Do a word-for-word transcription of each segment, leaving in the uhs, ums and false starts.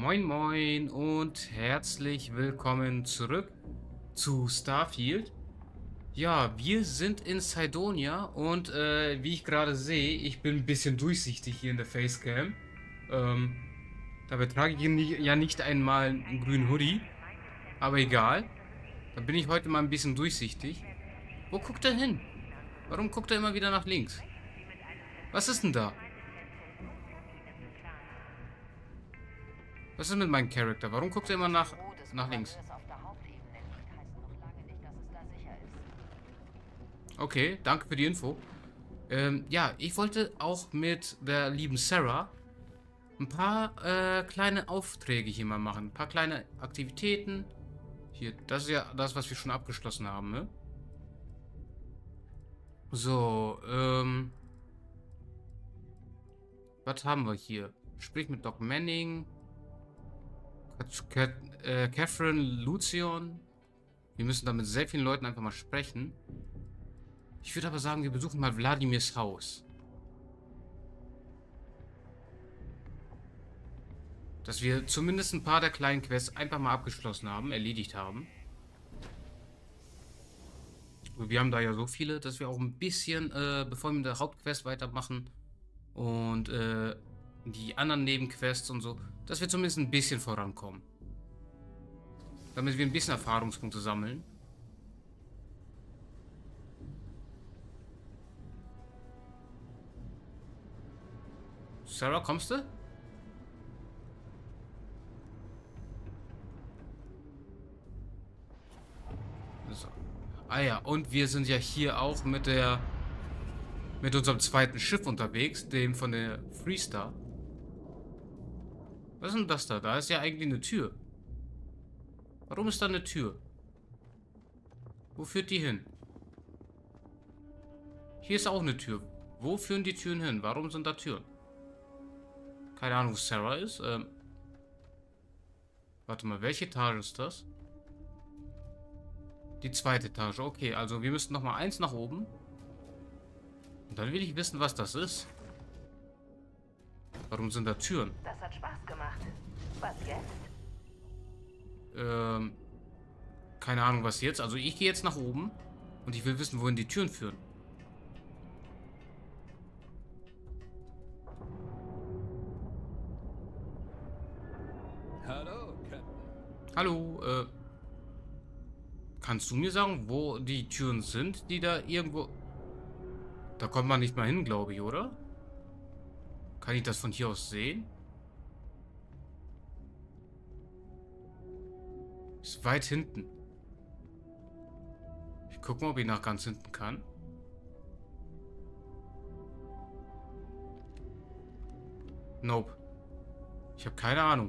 Moin Moin und herzlich willkommen zurück zu Starfield. Ja, wir sind in Cydonia und äh, wie ich gerade sehe, ich bin ein bisschen durchsichtig hier in der Facecam. Ähm, dabei trage ich nie, ja nicht einmal einen grünen Hoodie, aber egal. Dann bin ich heute mal ein bisschen durchsichtig. Wo guckt er hin? Warum guckt er immer wieder nach links? Was ist denn da? Was ist mit meinem Charakter? Warum guckt er immer nach, nach links? Okay, danke für die Info. Ähm, ja, ich wollte auch mit der lieben Sarah ein paar äh, kleine Aufträge hier mal machen. Ein paar kleine Aktivitäten. Hier, das ist ja das, was wir schon abgeschlossen haben, ne? So, ähm, was haben wir hier? Sprich mit Doc Manning. Kat Kat äh, Catherine Lucion. Wir müssen da mit sehr vielen Leuten einfach mal sprechen. Ich würde aber sagen, wir besuchen mal Wladimirs Haus. Dass wir zumindest ein paar der kleinen Quests einfach mal abgeschlossen haben, erledigt haben. Wir haben da ja so viele, dass wir auch ein bisschen, äh, bevor wir mit der Hauptquest weitermachen und äh, die anderen Nebenquests und so, dass wir zumindest ein bisschen vorankommen. Damit wir ein bisschen Erfahrungspunkte sammeln. Sarah, kommst du? So. Ah ja, und wir sind ja hier auch mit der mit unserem zweiten Schiff unterwegs, dem von der Freestar. Was ist denn das da? Da ist ja eigentlich eine Tür. Warum ist da eine Tür? Wo führt die hin? Hier ist auch eine Tür. Wo führen die Türen hin? Warum sind da Türen? Keine Ahnung, wo Sarah ist. Ähm, warte mal, welche Etage ist das? Die zweite Etage. Okay, also wir müssten noch mal eins nach oben. Und dann will ich wissen, was das ist. Warum sind da Türen? Das hat Spaß gemacht. Was jetzt? Ähm, keine Ahnung, was jetzt. Also ich gehe jetzt nach oben. Und ich will wissen, wohin die Türen führen. Hallo, Captain. Hallo, äh... kannst du mir sagen, wo die Türen sind, die da irgendwo... Da kommt man nicht mal hin, glaube ich, oder? Kann ich das von hier aus sehen? Ist weit hinten. Ich gucke mal, ob ich nach ganz hinten kann. Nope. Ich habe keine Ahnung.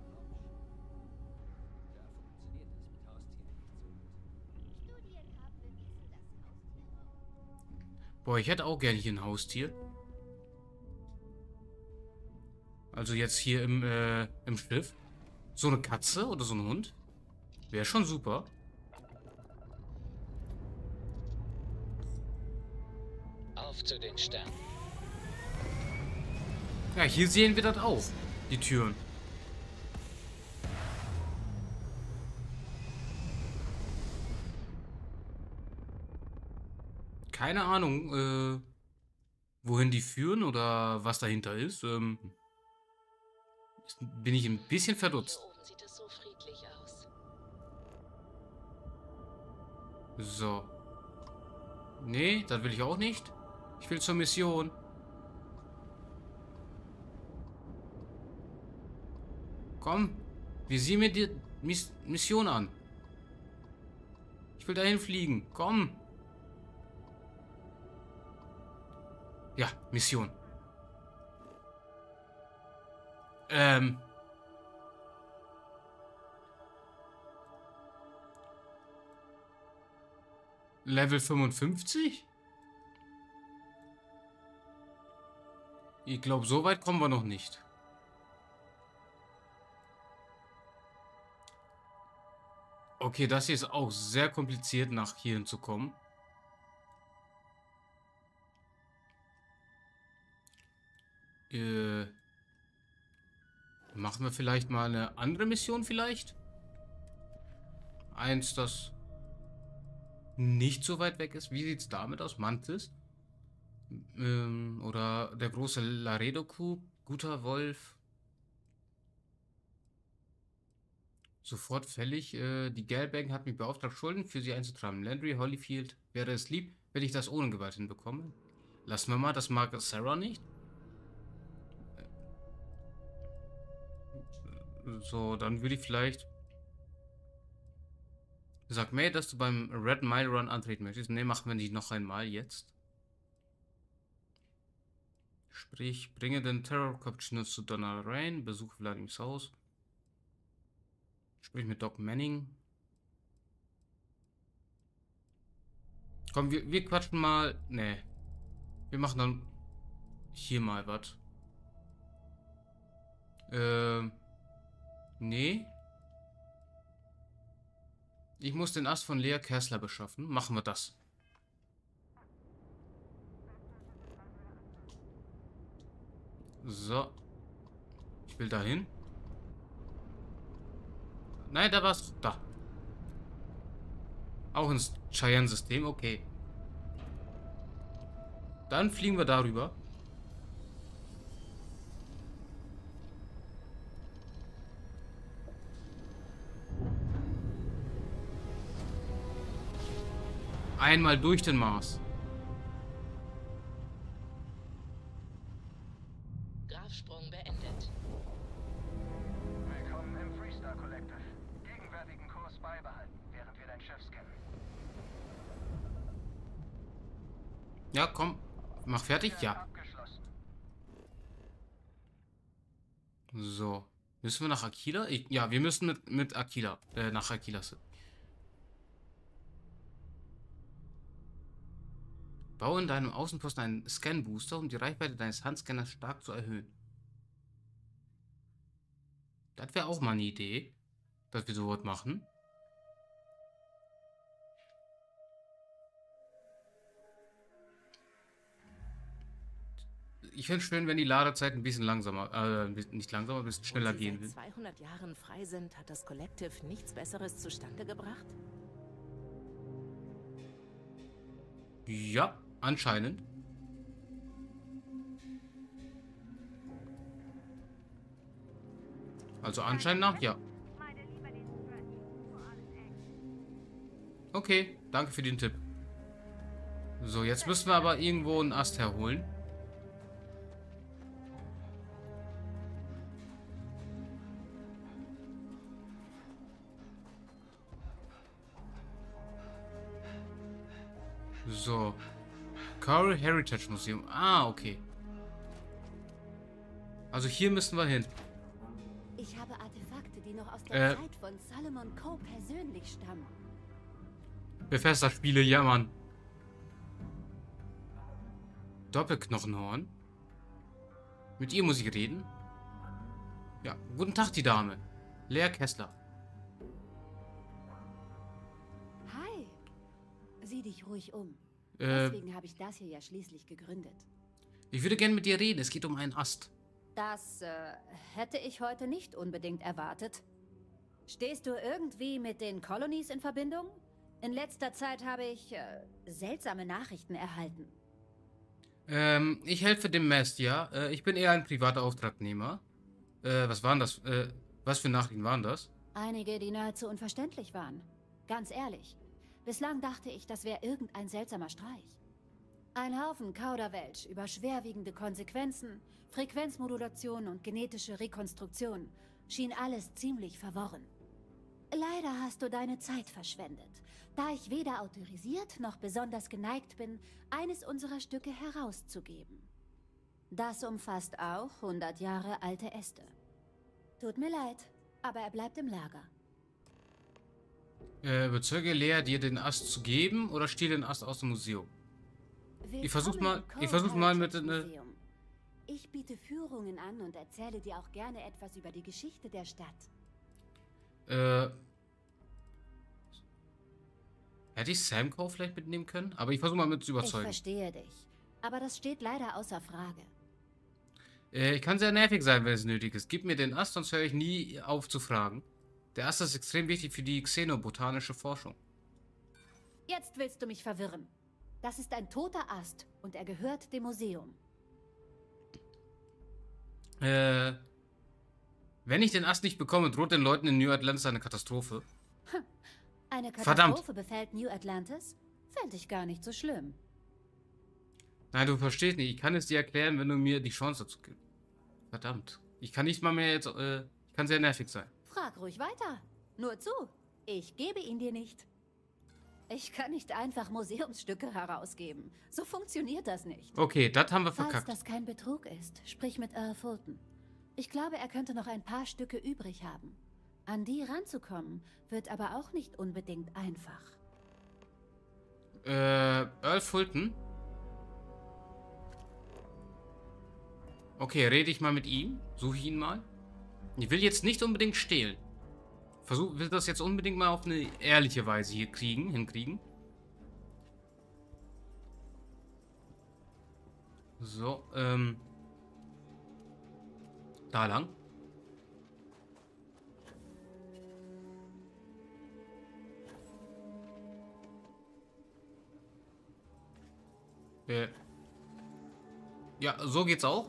Boah, ich hätte auch gerne hier ein Haustier. Also jetzt hier im, äh, im Schiff. So eine Katze oder so ein Hund. Wäre schon super. Auf zu den Sternen. Ja, hier sehen wir das auch. Die Türen. Keine Ahnung, äh, wohin die führen oder was dahinter ist. Ähm, bin ich ein bisschen verdutzt. Hier oben sieht es so friedlich aus. So. Nee, das will ich auch nicht. Ich will zur Mission. Komm, wir sehen mir die Miss Mission an. Ich will dahin fliegen. Komm. Ja, Mission. Ähm. Level fünfundfünfzig? Ich glaube, so weit kommen wir noch nicht. Okay, das hier ist auch sehr kompliziert, nach hier hinzukommen. Äh. Machen wir vielleicht mal eine andere Mission vielleicht? Eins, das nicht so weit weg ist. Wie sieht es damit aus? Mantis? Ähm, oder der große Laredo-Coup? Guter Wolf? Sofort fällig. Äh, die Gelbbank hat mich beauftragt, Schulden für sie einzutragen. Landry, Holyfield, wäre es lieb, wenn ich das ohne Gewalt hinbekomme. Lassen wir mal, das mag Sarah nicht. So, dann würde ich vielleicht... Sag May, dass du beim Red Mile Run antreten möchtest. Ne, machen wir nicht noch einmal jetzt. Sprich, bringe den Terror-Cappuccino zu Donna Rain, besuche Vladimirs Haus. Sprich mit Doc Manning. Komm, wir, wir quatschen mal... Ne. Wir machen dann hier mal was. Ähm... Nee. Ich muss den Ast von Lea Kessler beschaffen. Machen wir das. So. Ich will dahin. Nein, da war's. Da. Auch ins Cheyenne-System. Okay. Dann fliegen wir darüber. Einmal durch den Mars. Grafsprung beendet. Willkommen im Freestar Collective. Gegenwärtigen Kurs beibehalten, während wir dein Schiff scannen. Ja, komm. Mach fertig. Ja. Abgeschlossen. So. Müssen wir nach Aquila? Ich, ja, wir müssen mit, mit Aquila. Äh, nach Aquila. Baue in deinem Außenposten einen Scan-Booster, um die Reichweite deines Handscanners stark zu erhöhen. Das wäre auch mal eine Idee, dass wir sowas machen. Ich finde es schön, wenn die Ladezeit ein bisschen langsamer, äh, nicht langsamer, ein bisschen schneller Wo sie gehen seit will. zweihundert Jahren frei sind, hat das Collective nichts Besseres zustande gebracht? Ja, anscheinend. Also anscheinend nach, ja. Okay, danke für den Tipp. So, jetzt müssen wir aber irgendwo einen Ast herholen. So. Coral Heritage Museum. Ah, okay. Also hier müssen wir hin. Ich habe Artefakte, die noch aus der Äh. Zeit von Solomon Coe persönlich stammen. Bethesda-Spiele, ja, Mann. Doppelknochenhorn. Mit ihr muss ich reden. Ja, guten Tag, die Dame. Lea Kessler. Hi. Sieh dich ruhig um. Äh, Deswegen habe ich das hier ja schließlich gegründet. ich würde gerne mit dir reden. Es geht um einen Ast. Das äh, hätte ich heute nicht unbedingt erwartet. Stehst du irgendwie mit den Colonies in Verbindung? In letzter Zeit habe ich äh, seltsame Nachrichten erhalten. Ähm, ich helfe dem Mast, ja. Äh, ich bin eher ein privater Auftragnehmer. Äh, was waren das? Äh, was für Nachrichten waren das? Einige, die nahezu unverständlich waren. Ganz ehrlich. Bislang dachte ich, das wäre irgendein seltsamer Streich. Ein Haufen Kauderwelsch über schwerwiegende Konsequenzen, Frequenzmodulation und genetische Rekonstruktion. Schien alles ziemlich verworren. Leider hast du deine Zeit verschwendet, da ich weder autorisiert noch besonders geneigt bin, eines unserer Stücke herauszugeben. Das umfasst auch hundert Jahre alte Äste. Tut mir leid, aber er bleibt im Lager. Äh, überzeuge Lea, dir den Ast zu geben oder stehl den Ast aus dem Museum? Ich versuch mal- Willkommen im ich versuch mal mit, Heritage ne- Museum. Ich biete Führungen an und erzähle dir auch gerne etwas über die Geschichte der Stadt. Äh. Hätte ich Sam Coe vielleicht mitnehmen können? Aber ich versuche mal mit zu Ich überzeugen. verstehe dich, aber das steht leider außer Frage. Äh, ich kann sehr nervig sein, wenn es nötig ist. Gib mir den Ast, sonst höre ich nie auf zu fragen. Der Ast ist extrem wichtig für die xenobotanische Forschung. Jetzt willst du mich verwirren. Das ist ein toter Ast und er gehört dem Museum. Äh, wenn ich den Ast nicht bekomme, droht den Leuten in New Atlantis eine Katastrophe. Eine Verdammt. Katastrophe befällt New Atlantis? Fände ich gar nicht so schlimm. Nein, du verstehst nicht. Ich kann es dir erklären, wenn du mir die Chance dazu gibst. Verdammt. Ich kann nicht mal mehr jetzt, äh, ich kann sehr nervig sein. Frag ruhig weiter. Nur zu. Ich gebe ihn dir nicht. Ich kann nicht einfach Museumsstücke herausgeben. So funktioniert das nicht. Okay, das haben wir Falls verkackt. das kein Betrug ist, sprich mit Earl Fulton. Ich glaube, er könnte noch ein paar Stücke übrig haben. An die ranzukommen, wird aber auch nicht unbedingt einfach. Äh, Earl Fulton? Okay, rede ich mal mit ihm. Suche ich ihn mal. Ich will jetzt nicht unbedingt stehlen. Versuch, will das jetzt unbedingt mal auf eine ehrliche Weise hier kriegen, hinkriegen. So, ähm. Da lang. Äh. Ja, so geht's auch.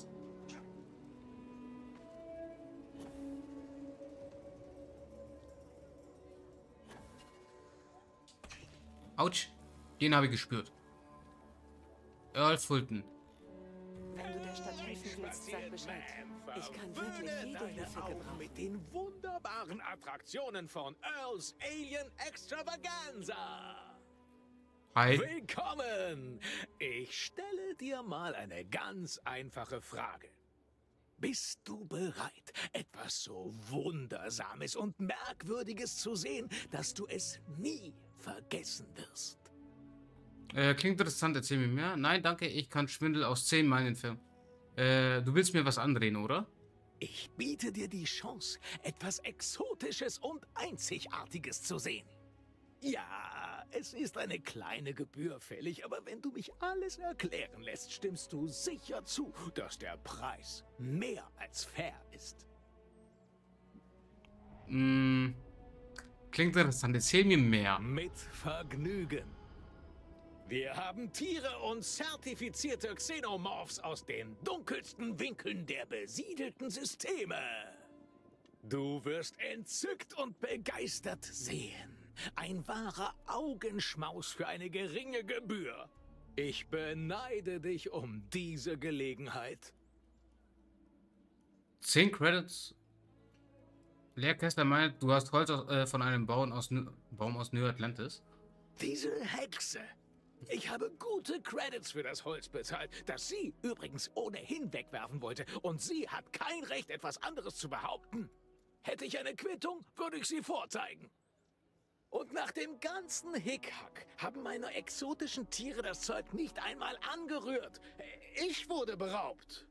Autsch, den habe ich gespürt. Earl Fulton. Wenn du der Stadt helfen willst, sag Bescheid. Ich kann wirklich jede Hilfe gebrauchen. Mit den wunderbaren Attraktionen von Earls Alien Extravaganza. Hi. Willkommen! Ich stelle dir mal eine ganz einfache Frage. Bist du bereit, etwas so Wundersames und Merkwürdiges zu sehen, dass du es nie vergessen wirst? Äh, klingt interessant, erzähl mir mehr. Nein, danke, ich kann Schwindel aus zehn Meilen entfernen. Äh, du willst mir was andrehen, oder? Ich biete dir die Chance, etwas Exotisches und Einzigartiges zu sehen. Ja, es ist eine kleine Gebühr fällig, aber wenn du mich alles erklären lässt, stimmst du sicher zu, dass der Preis mehr als fair ist. Mm, klingt interessant, erzähl mir mehr. Mit Vergnügen. Wir haben Tiere und zertifizierte Xenomorphs aus den dunkelsten Winkeln der besiedelten Systeme. Du wirst entzückt und begeistert sehen. Ein wahrer Augenschmaus für eine geringe Gebühr. Ich beneide dich um diese Gelegenheit. Zehn Credits. Lehrkessler meint, du hast Holz aus, äh, von einem Baum aus, Baum aus New Atlantis. Diese Hexe. Ich habe gute Credits für das Holz bezahlt, das sie übrigens ohnehin wegwerfen wollte. Und sie hat kein Recht, etwas anderes zu behaupten. Hätte ich eine Quittung, würde ich sie vorzeigen. Und nach dem ganzen Hickhack haben meine exotischen Tiere das Zeug nicht einmal angerührt. Ich wurde beraubt.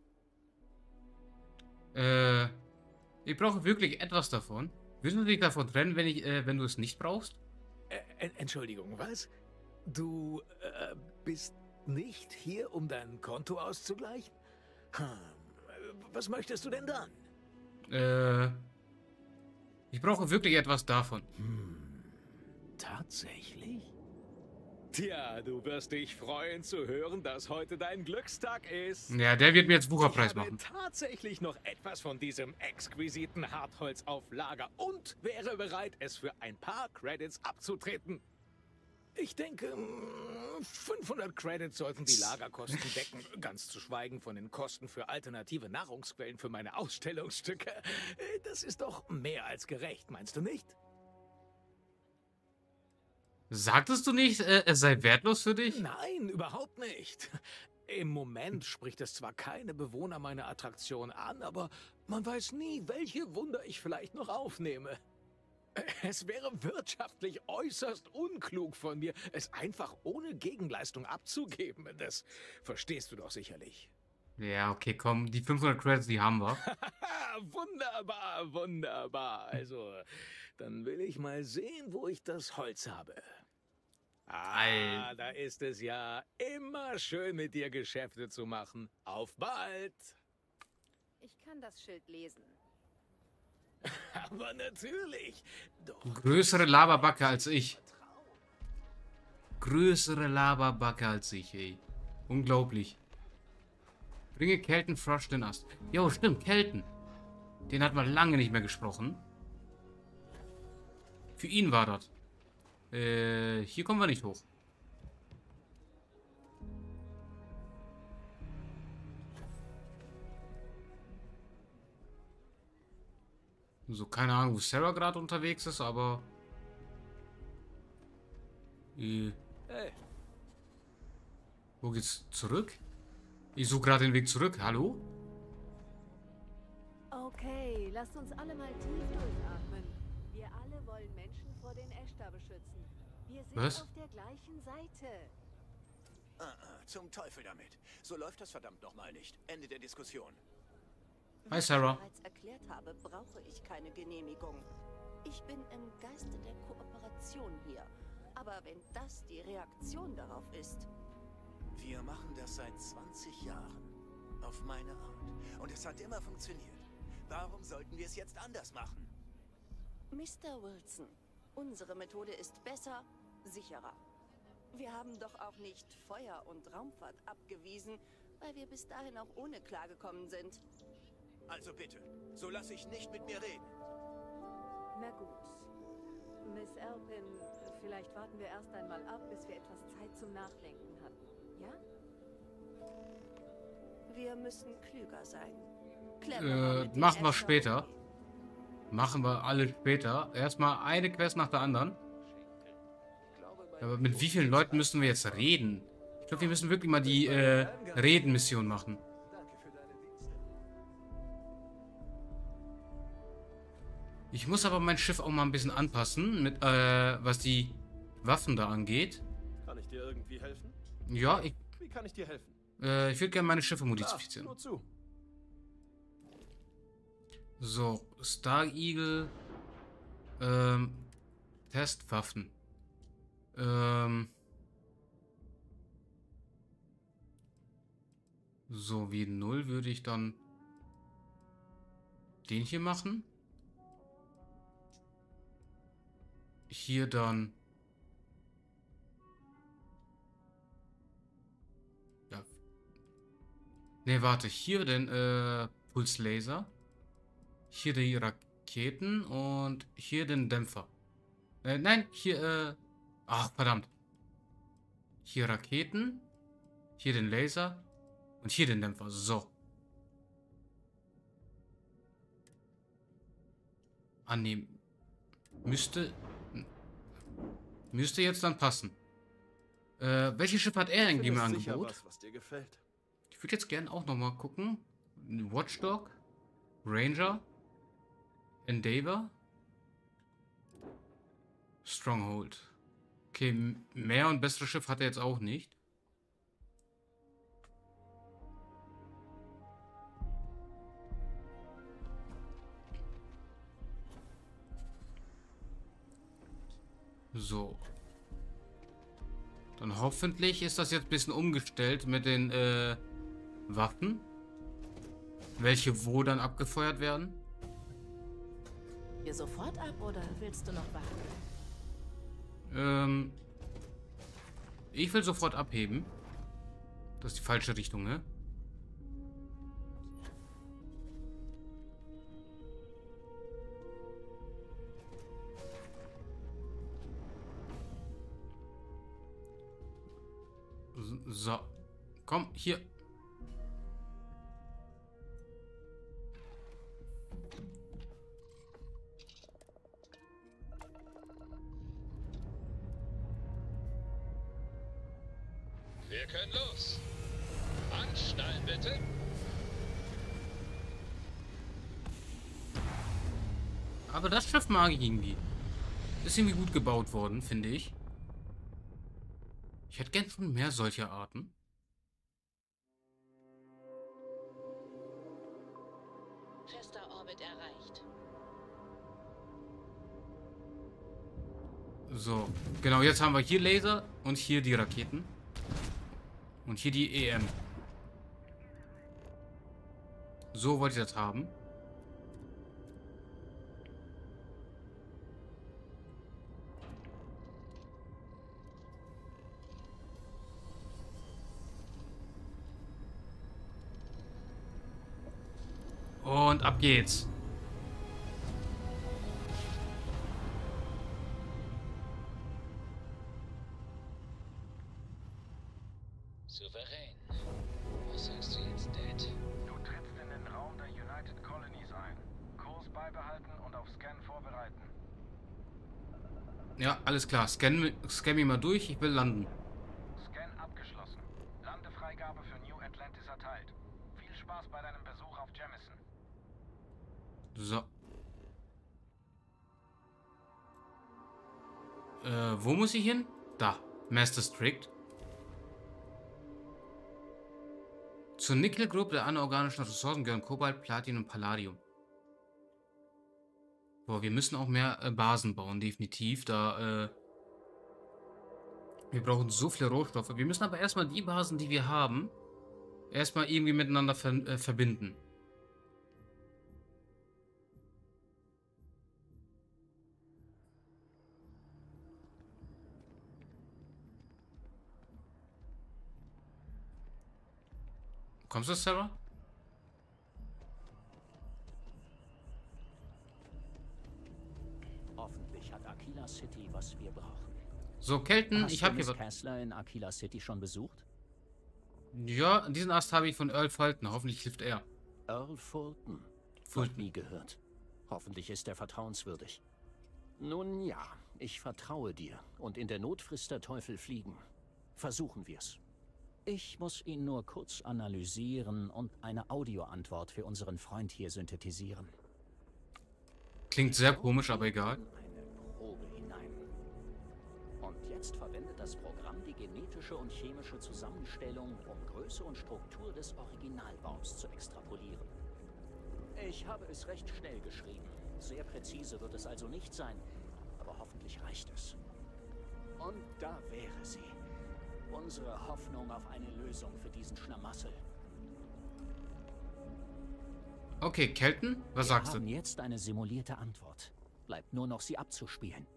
Äh, ich brauche wirklich etwas davon. Würdest du dich davon trennen, wenn, ich, äh, wenn du es nicht brauchst? Äh, Entschuldigung, was? Du äh, bist nicht hier, um dein Konto auszugleichen? Hm. Was möchtest du denn dann? Äh, ich brauche wirklich etwas davon. Hm. Tatsächlich? Tja, du wirst dich freuen zu hören, dass heute dein Glückstag ist. Ja, der wird mir jetzt Wucherpreis ich habe machen. tatsächlich noch etwas von diesem exquisiten Hartholz auf Lager und wäre bereit, es für ein paar Credits abzutreten. Ich denke, fünfhundert Credits sollten die Lagerkosten decken, ganz zu schweigen von den Kosten für alternative Nahrungsquellen für meine Ausstellungsstücke. Das ist doch mehr als gerecht, meinst du nicht? Sagtest du nicht, äh, es sei wertlos für dich? Nein, überhaupt nicht. Im Moment spricht es zwar keine Bewohner meiner Attraktion an, aber man weiß nie, welche Wunder ich vielleicht noch aufnehme. Es wäre wirtschaftlich äußerst unklug von mir, es einfach ohne Gegenleistung abzugeben. Das verstehst du doch sicherlich. Ja, okay, komm, die fünfhundert Credits, die haben wir. Wunderbar, wunderbar. Also, dann will ich mal sehen, wo ich das Holz habe. Ah, da ist es ja. Immer schön mit dir Geschäfte zu machen. Auf bald! Ich kann das Schild lesen. Aber natürlich. Doch. Größere Lavabacke als ich. Größere Lavabacke als ich, ey. Unglaublich. Bringe Kelten Frosch den Ast. Jo, stimmt, Kelten. Den hat man lange nicht mehr gesprochen. Für ihn war das. Äh, hier kommen wir nicht hoch. So, keine Ahnung, wo Sarah gerade unterwegs ist, aber... Äh, Hey. Wo geht's zurück? Ich suche gerade den Weg zurück. Hallo? Okay, lasst uns alle mal tief durchatmen. Wir alle wollen Menschen vor den Ashtar beschützen. Wir sind Was? auf der gleichen Seite. Ah, ah, zum Teufel damit. So läuft das verdammt nochmal nicht. Ende der Diskussion. Hi, Sarah. Wie ich bereits erklärt habe, brauche ich keine Genehmigung. Ich bin im Geiste der Kooperation hier. Aber wenn das die Reaktion darauf ist... Wir machen das seit zwanzig Jahren. Auf meine Art. Und es hat immer funktioniert. Warum sollten wir es jetzt anders machen? Mister Wilson, unsere Methode ist besser, sicherer. Wir haben doch auch nicht Feuer- und Raumfahrt abgewiesen, weil wir bis dahin auch ohne klargekommen sind. Also bitte, so lasse ich nicht mit mir reden. Na gut. Miss Elpin, vielleicht warten wir erst einmal ab, bis wir etwas Zeit zum Nachdenken hatten. Ja? Wir müssen klüger sein. Cleverer Äh, mit den machen wir Ashtar später. umgehen. Machen wir alle später. Erstmal eine Quest nach der anderen. Aber mit wie vielen Leuten müssen wir jetzt reden? Ich glaube, wir müssen wirklich mal die äh, Reden-Mission machen. Danke für deine Dienste. Ich muss aber mein Schiff auch mal ein bisschen anpassen, mit äh, was die Waffen da angeht. Kann ich dir irgendwie helfen? Ja, ich, Wie kann ich dir helfen? äh, ich würde gerne meine Schiffe Ah, modifizieren. nur zu. So, Star Eagle. Ähm, Testwaffen. Ähm. So, wie null würde ich dann den hier machen. Hier dann. Ja. Ne, warte, hier den äh, Pulslaser. Hier die Raketen und hier den Dämpfer. Äh, nein, hier, äh. Ach, verdammt. Hier Raketen. Hier den Laser. Und hier den Dämpfer. So. Annehmen. Müsste. Müsste jetzt dann passen. Äh, welche Schiffe hat er eigentlich im Findest sicher Angebot? was, was dir gefällt. Ich würde jetzt gerne auch nochmal gucken. Watchdog. Ranger. Endeavor. Stronghold. Okay, m- mehr und bessere Schiff hat er jetzt auch nicht. So. Dann hoffentlich ist das jetzt ein bisschen umgestellt mit den äh, Waffen. Welche wo dann abgefeuert werden. Wir sofort ab oder willst du noch warten? Ähm, ich will sofort abheben. Das ist die falsche Richtung, ne? So. Komm, hier. Wir können los. Anschnallen, bitte. Aber das Schiff mag ich irgendwie. Ist irgendwie gut gebaut worden, finde ich. Ich hätte gern schon mehr solcher Arten. Fester Orbit erreicht. So, genau, jetzt haben wir hier Laser und hier die Raketen. Und hier die E M. So wollte ich das haben. Und ab geht's. Souverän. Was sagst du jetzt, Dad? Du trittst in den Raum der United Colonies ein. Kurs beibehalten und auf Scan vorbereiten. Ja, alles klar. Scan, scan mich mal durch. Ich will landen. Scan abgeschlossen. Landefreigabe für New Atlantis erteilt. Viel Spaß bei deinem Besuch auf Jemison. So. Äh, wo muss ich hin? Da. Master Strict. Zur Nickel-Gruppe der anorganischen Ressourcen gehören Kobalt, Platin und Palladium. Boah, wir müssen auch mehr äh, Basen bauen, definitiv. Da, äh, wir brauchen so viele Rohstoffe. Wir müssen aber erstmal die Basen, die wir haben, erstmal irgendwie miteinander ver äh, verbinden. Kommst du, Sarah? Hoffentlich hat Aquila City, was wir brauchen. So, Kelten, Hast ich du habe hier Miss was. Kessler in Aquila City schon besucht? Ja, diesen Ast habe ich von Earl Fulton. Hoffentlich hilft er. Earl Fulton. Fulton. Noch nie gehört. Hoffentlich ist er vertrauenswürdig. Nun ja, ich vertraue dir. Und in der Not frisst der Teufel Fliegen. Versuchen wir's. Ich muss ihn nur kurz analysieren und eine Audioantwort für unseren Freund hier synthetisieren. Klingt sehr komisch, aber egal. Eine Probe hinein. Und jetzt verwendet das Programm die genetische und chemische Zusammenstellung, um Größe und Struktur des Originalbaums zu extrapolieren. Ich habe es recht schnell geschrieben. Sehr präzise wird es also nicht sein, aber hoffentlich reicht es. Und da wäre sie. Unsere Hoffnung auf eine Lösung für diesen Schlamassel. Okay, Kelten, was Wir sagst haben du? jetzt eine simulierte Antwort. Bleibt nur noch, sie abzuspielen.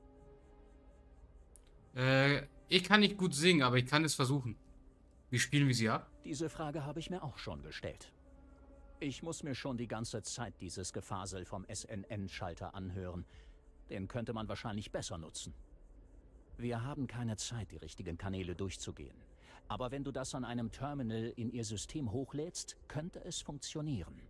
Äh, ich kann nicht gut singen, aber ich kann es versuchen. Wie spielen wir sie ab? Diese Frage habe ich mir auch schon gestellt. Ich muss mir schon die ganze Zeit dieses Gefasel vom S N N-Schalter anhören. Den könnte man wahrscheinlich besser nutzen. Wir haben keine Zeit, die richtigen Kanäle durchzugehen. Aber wenn du das an einem Terminal in ihr System hochlädst, könnte es funktionieren.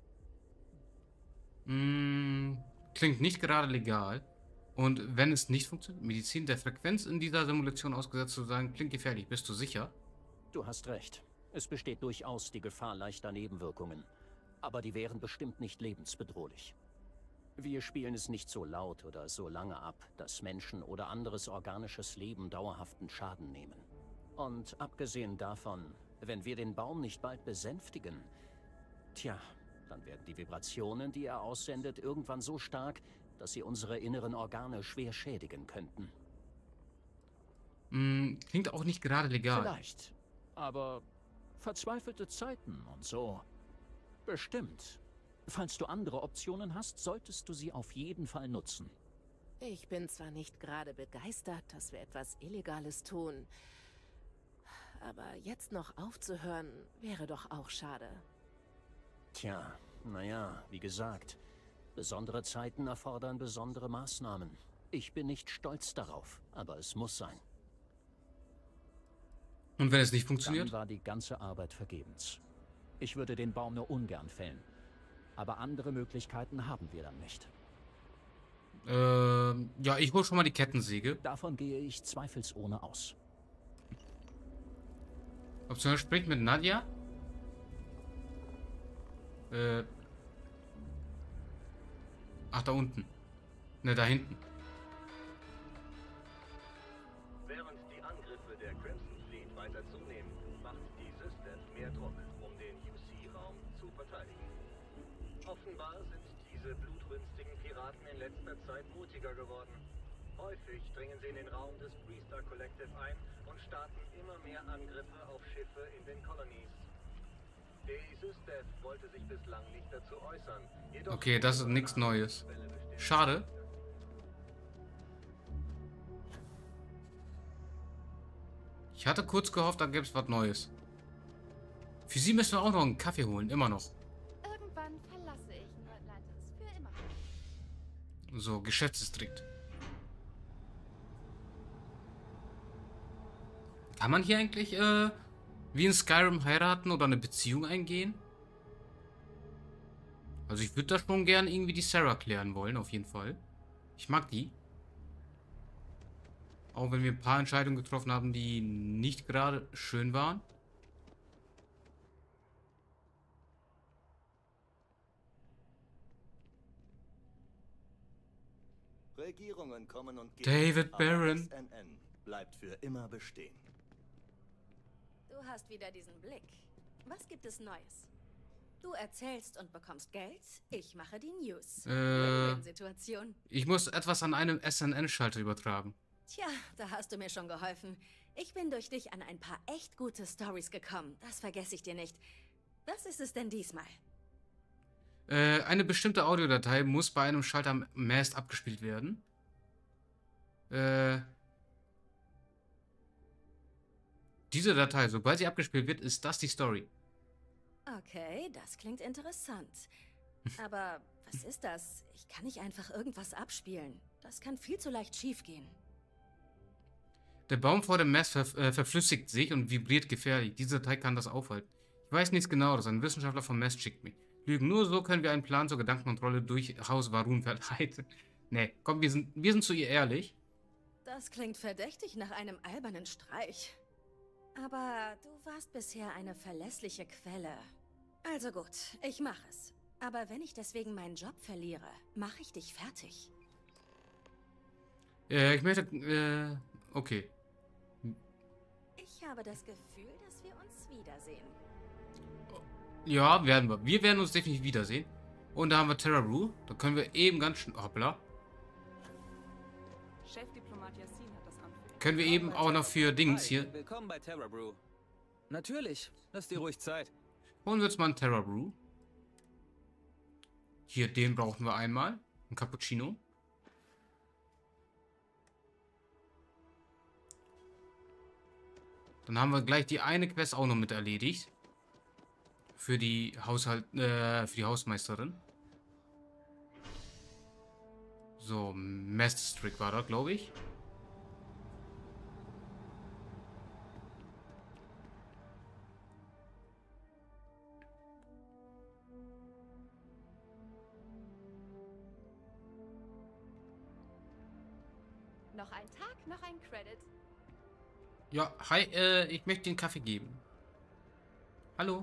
Mm, klingt nicht gerade legal. Und wenn es nicht funktioniert, Medizin der Frequenz in dieser Simulation ausgesetzt zu sein, klingt gefährlich. Bist du sicher? Du hast recht. Es besteht durchaus die Gefahr leichter Nebenwirkungen. Aber die wären bestimmt nicht lebensbedrohlich. Wir spielen es nicht so laut oder so lange ab, dass Menschen oder anderes organisches Leben dauerhaften Schaden nehmen. Und abgesehen davon, wenn wir den Baum nicht bald besänftigen, tja, dann werden die Vibrationen, die er aussendet, irgendwann so stark, dass sie unsere inneren Organe schwer schädigen könnten. Mm, klingt auch nicht gerade legal. Vielleicht. Aber verzweifelte Zeiten und so. Bestimmt. Falls du andere Optionen hast, solltest du sie auf jeden Fall nutzen. Ich bin zwar nicht gerade begeistert, dass wir etwas Illegales tun, aber jetzt noch aufzuhören, wäre doch auch schade. Tja, naja, wie gesagt, besondere Zeiten erfordern besondere Maßnahmen. Ich bin nicht stolz darauf, aber es muss sein. Und wenn es nicht funktioniert? Dann war die ganze Arbeit vergebens. Ich würde den Baum nur ungern fällen. Aber andere Möglichkeiten haben wir dann nicht. Ähm, ja, ich hole schon mal die Kettensäge. Davon gehe ich zweifelsohne aus. Option spricht mit Nadja. Äh. Ach, da unten. Ne, da hinten. Während die Angriffe der Crimson Fleet weiter zunehmen, macht die System mehr Druck, um den U C-Raum zu verteidigen. Offenbar sind diese blutrünstigen Piraten in letzter Zeit mutiger geworden. Häufig dringen sie in den Raum des Priester Collective ein und starten immer mehr Angriffe auf Schiffe in den Colonies. Der Sysdef wollte sich bislang nicht dazu äußern. Jedoch Okay, das ist nichts Neues. Schade. Ich hatte kurz gehofft, da gäbe es was Neues. Für sie müssen wir auch noch einen Kaffee holen, immer noch. Irgendwann verlasse ich New Atlantis für immer. So, Geschäftsdistrikt. Kann man hier eigentlich äh, wie in Skyrim heiraten oder eine Beziehung eingehen? Also ich würde da schon gerne irgendwie die Sarah klären wollen, auf jeden Fall. Ich mag die. Auch wenn wir ein paar Entscheidungen getroffen haben, die nicht gerade schön waren. Regierungen kommen und gehen. David aber Barron. S N N bleibt für immer bestehen. Du hast wieder diesen Blick. Was gibt es Neues? Du erzählst und bekommst Geld, ich mache die News. Äh, Win-Win-Situation. Ich muss etwas an einem S N N-Schalter übertragen. Tja, da hast du mir schon geholfen. Ich bin durch dich an ein paar echt gute Stories gekommen. Das vergesse ich dir nicht. Was ist es denn diesmal? Äh, eine bestimmte Audiodatei muss bei einem Schalter am Mast abgespielt werden. Äh, diese Datei, sobald sie abgespielt wird, ist das die Story. Okay, das klingt interessant. Aber was ist das? Ich kann nicht einfach irgendwas abspielen. Das kann viel zu leicht schiefgehen. Der Baum vor dem Mast ver äh, verflüssigt sich und vibriert gefährlich. Diese Datei kann das aufhalten. Ich weiß nichts genaues. Ein Wissenschaftler vom Mast schickt mich. Lügen. Nur so können wir einen Plan zur Gedankenkontrolle durch Haus Varun verleiten. Nee, komm, wir sind, wir sind zu ihr ehrlich. Das klingt verdächtig nach einem albernen Streich. Aber du warst bisher eine verlässliche Quelle. Also gut, ich mache es. Aber wenn ich deswegen meinen Job verliere, mache ich dich fertig. Äh, ich möchte, äh, okay. Ich habe das Gefühl, dass wir uns wiedersehen. Ja, werden wir. Wir werden uns definitiv wiedersehen. Und da haben wir Terra Brew. Da können wir eben ganz schnell, hoppla. Chefdiplomat Yassin hat das Amt. Können wir eben auch noch für Dings hier. Willkommen bei Terra Brew. Natürlich, lass dir ruhig Zeit. Holen wir uns mal einen Terra Brew. Hier, den brauchen wir einmal. Ein Cappuccino. Dann haben wir gleich die eine Quest auch noch mit erledigt. Für die Haushalt, äh, für die Hausmeisterin. So, Mast-Strick war das, glaube ich. Noch ein Tag, noch ein Credit. Ja, hi, äh, ich möchte den Kaffee geben. Hallo?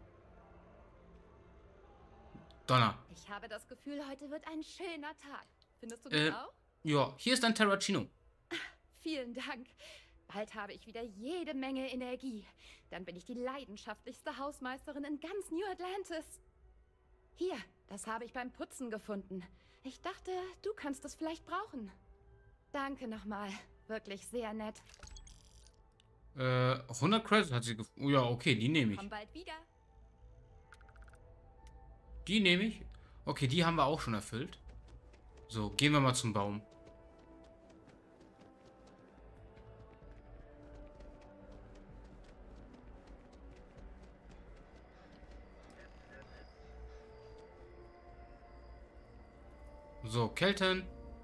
Donner. Ich habe das Gefühl, heute wird ein schöner Tag. Findest du Äh, das auch? ja, hier ist ein Terracino. Vielen Dank. Bald habe ich wieder jede Menge Energie. Dann bin ich die leidenschaftlichste Hausmeisterin in ganz New Atlantis. Hier, das habe ich beim Putzen gefunden. Ich dachte, du kannst es vielleicht brauchen. Danke nochmal. Wirklich sehr nett. Äh, hundert Credits hat sie gefunden. Oh ja, okay, die nehme ich. Komm bald wieder. Die nehme ich. Okay, die haben wir auch schon erfüllt. So, gehen wir mal zum Baum. So, Kelten.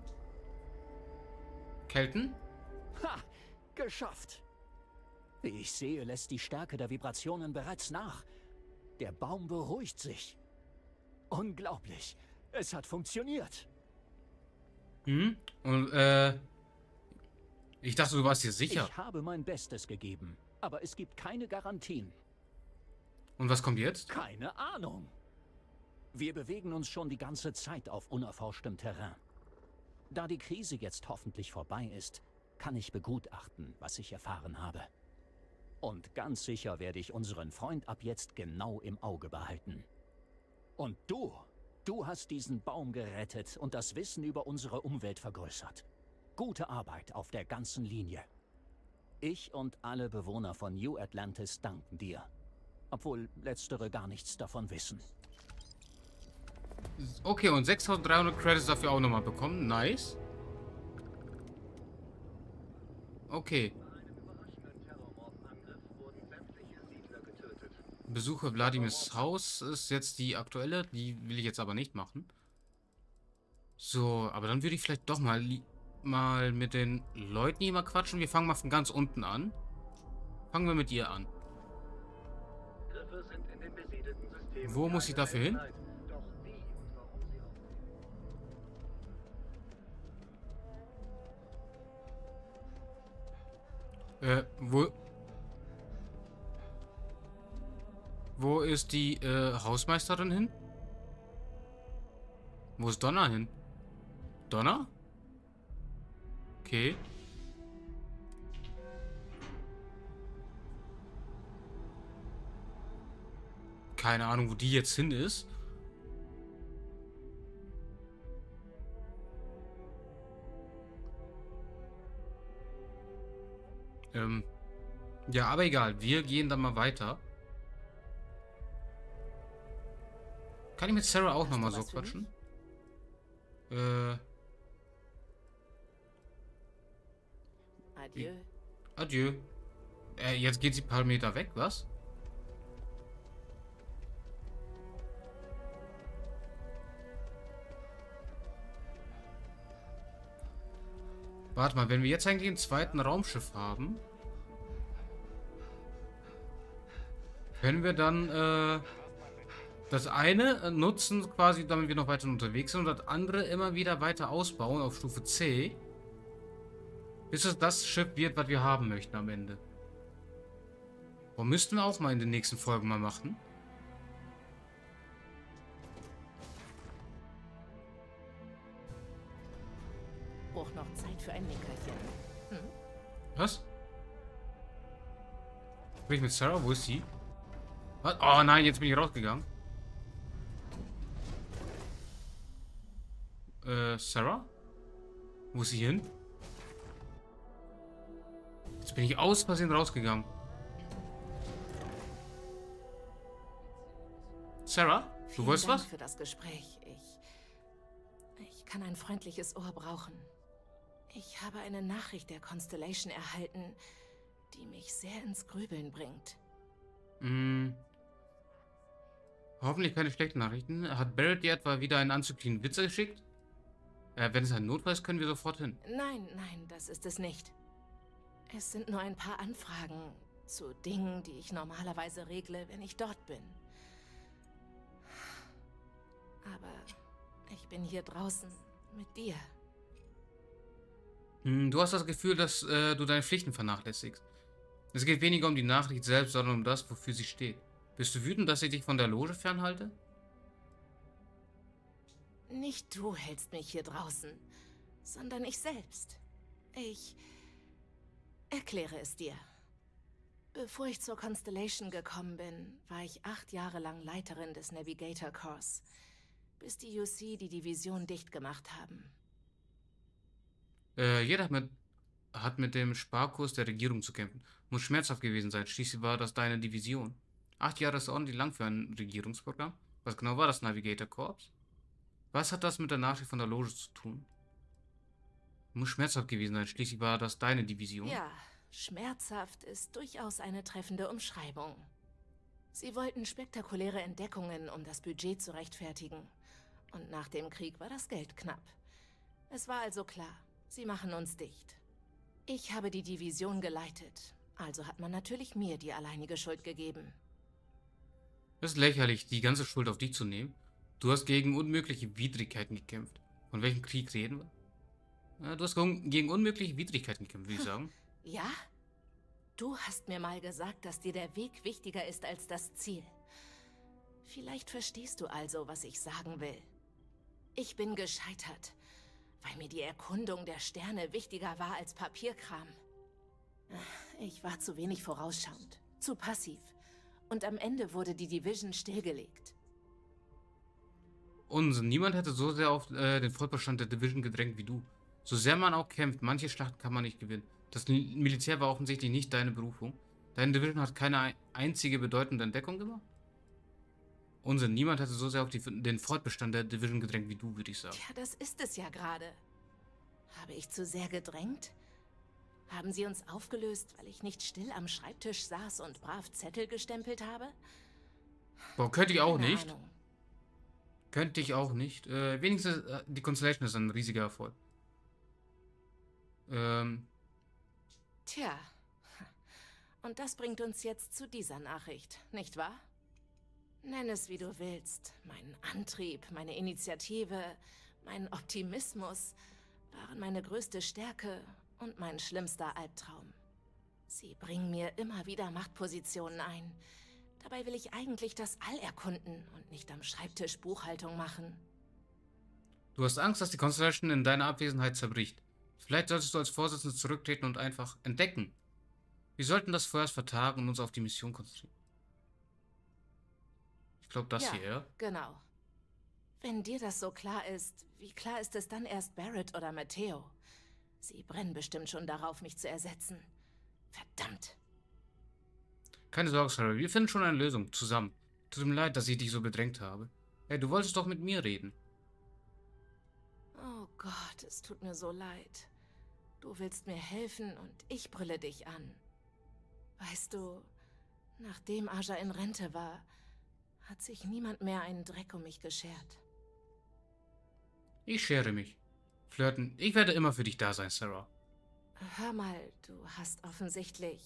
Kelten? Ha! Geschafft! Wie ich sehe, lässt die Stärke der Vibrationen bereits nach. Der Baum beruhigt sich. Unglaublich. Es hat funktioniert. Hm? Und, äh... Ich dachte, du warst dir sicher. Ich habe mein Bestes gegeben, aber es gibt keine Garantien. Und was kommt jetzt? Keine Ahnung. Wir bewegen uns schon die ganze Zeit auf unerforschtem Terrain. Da die Krise jetzt hoffentlich vorbei ist, kann ich begutachten, was ich erfahren habe. Und ganz sicher werde ich unseren Freund ab jetzt genau im Auge behalten. Und du, du hast diesen Baum gerettet und das Wissen über unsere Umwelt vergrößert. Gute Arbeit auf der ganzen Linie. Ich und alle Bewohner von New Atlantis danken dir. obwohl letztere gar nichts davon wissen. Okay, und sechstausenddreihundert Credits dafür auch nochmal bekommen. Nice. Okay. Besuche Wladimirs Haus ist jetzt die aktuelle. Die will ich jetzt aber nicht machen. So, aber dann würde ich vielleicht doch mal, mal mit den Leuten hier mal quatschen. Wir fangen mal von ganz unten an. Fangen wir mit ihr an. Wo muss ich dafür hin? Äh, wo... Wo ist die äh, Hausmeisterin hin? Wo ist Donna hin? Donna? Okay. Keine Ahnung, wo die jetzt hin ist. Ähm. Ja, aber egal. Wir gehen dann mal weiter. Kann ich mit Sarah auch nochmal so quatschen? Äh. Adieu. Adieu. Äh, jetzt geht sie ein paar Meter weg, was? Warte mal, wenn wir jetzt eigentlich einen zweiten Raumschiff haben, können wir dann äh, das eine nutzen, quasi, damit wir noch weiter unterwegs sind, und das andere immer wieder weiter ausbauen auf Stufe C, bis es das Schiff wird, was wir haben möchten am Ende. Warum müssten wir auch mal in den nächsten Folgen mal machen? Braucht noch Zeit für ein Nickerchen. Hm? Was? Sprich mit Sarah? Wo ist sie? Was? Oh nein, jetzt bin ich rausgegangen. Äh, Sarah? Wo ist sie hin? Jetzt bin ich aus Versehen rausgegangen. Sarah? Du Vielen wolltest Dank was? für das Gespräch. Ich... Ich kann ein freundliches Ohr brauchen. Ich habe eine Nachricht der Constellation erhalten, die mich sehr ins Grübeln bringt. Hm. Hoffentlich keine schlechten Nachrichten. Hat Barrett dir etwa wieder einen anzüglichen Witz geschickt? Äh, wenn es ein Notfall ist, können wir sofort hin. Nein, nein, das ist es nicht. Es sind nur ein paar Anfragen zu Dingen, die ich normalerweise regle, wenn ich dort bin. Aber ich bin hier draußen mit dir. Hm, du hast das Gefühl, dass äh, du deine Pflichten vernachlässigst. Es geht weniger um die Nachricht selbst, sondern um das, wofür sie steht. Bist du wütend, dass ich dich von der Loge fernhalte? Nicht du hältst mich hier draußen, sondern ich selbst. Ich erkläre es dir. Bevor ich zur Constellation gekommen bin, war ich acht Jahre lang Leiterin des Navigator Corps, bis die U C die Division dicht gemacht haben. Äh, jeder hat mit, hat mit dem Sparkurs der Regierung zu kämpfen. Muss schmerzhaft gewesen sein. Schließlich war das deine Division. Acht Jahre ist ordentlich lang für ein Regierungsprogramm. Was genau war das Navigator Corps? Was hat das mit der Nachricht von der Loge zu tun? Muss schmerzhaft gewesen sein. Schließlich war das deine Division. Ja, schmerzhaft ist durchaus eine treffende Umschreibung. Sie wollten spektakuläre Entdeckungen, um das Budget zu rechtfertigen. Und nach dem Krieg war das Geld knapp. Es war also klar, sie machen uns dicht. Ich habe die Division geleitet, also hat man natürlich mir die alleinige Schuld gegeben. Es ist lächerlich, die ganze Schuld auf dich zu nehmen. Du hast gegen unmögliche Widrigkeiten gekämpft. Von welchem Krieg reden wir? Ja, du hast gegen unmögliche Widrigkeiten gekämpft, würde ich sagen. Ja? Du hast mir mal gesagt, dass dir der Weg wichtiger ist als das Ziel. Vielleicht verstehst du also, was ich sagen will. Ich bin gescheitert, weil mir die Erkundung der Sterne wichtiger war als Papierkram. Ich war zu wenig vorausschauend, zu passiv. Und am Ende wurde die Division stillgelegt. Unsinn. Niemand hätte so sehr auf äh, den Fortbestand der Division gedrängt wie du. So sehr man auch kämpft, manche Schlachten kann man nicht gewinnen. Das Militär war offensichtlich nicht deine Berufung. Deine Division hat keine einzige bedeutende Entdeckung gemacht? Unsinn, niemand hatte so sehr auf die, den Fortbestand der Division gedrängt wie du, würde ich sagen. Tja, das ist es ja gerade. Habe ich zu sehr gedrängt? Haben sie uns aufgelöst, weil ich nicht still am Schreibtisch saß und brav Zettel gestempelt habe? Boah, könnte ich auch Keine nicht. Ahnung. Könnte ich auch nicht. Äh, wenigstens äh, die Constellation ist ein riesiger Erfolg. Ähm. Tja. Und das bringt uns jetzt zu dieser Nachricht, nicht wahr? Nenn es, wie du willst. Mein Antrieb, meine Initiative, mein Optimismus waren meine größte Stärke und mein schlimmster Albtraum. Sie bringen mir immer wieder Machtpositionen ein. Dabei will ich eigentlich das All erkunden und nicht am Schreibtisch Buchhaltung machen. Du hast Angst, dass die Constellation in deiner Abwesenheit zerbricht. Vielleicht solltest du als Vorsitzender zurücktreten und einfach entdecken. Wir sollten das vorerst vertagen und uns auf die Mission konzentrieren. Ich glaube, das ja, hier, ja? Genau. Wenn dir das so klar ist, wie klar ist es dann erst Barrett oder Matteo? Sie brennen bestimmt schon darauf, mich zu ersetzen. Verdammt. Keine Sorge, Sarah, wir finden schon eine Lösung, zusammen. Tut mir leid, dass ich dich so bedrängt habe. Hey, du wolltest doch mit mir reden. Oh Gott, es tut mir so leid. Du willst mir helfen und ich brülle dich an. Weißt du, nachdem Aja in Rente war, hat sich niemand mehr einen Dreck um mich geschert. Ich schere mich. Flirten, ich werde immer für dich da sein, Sarah. Hör mal, du hast offensichtlich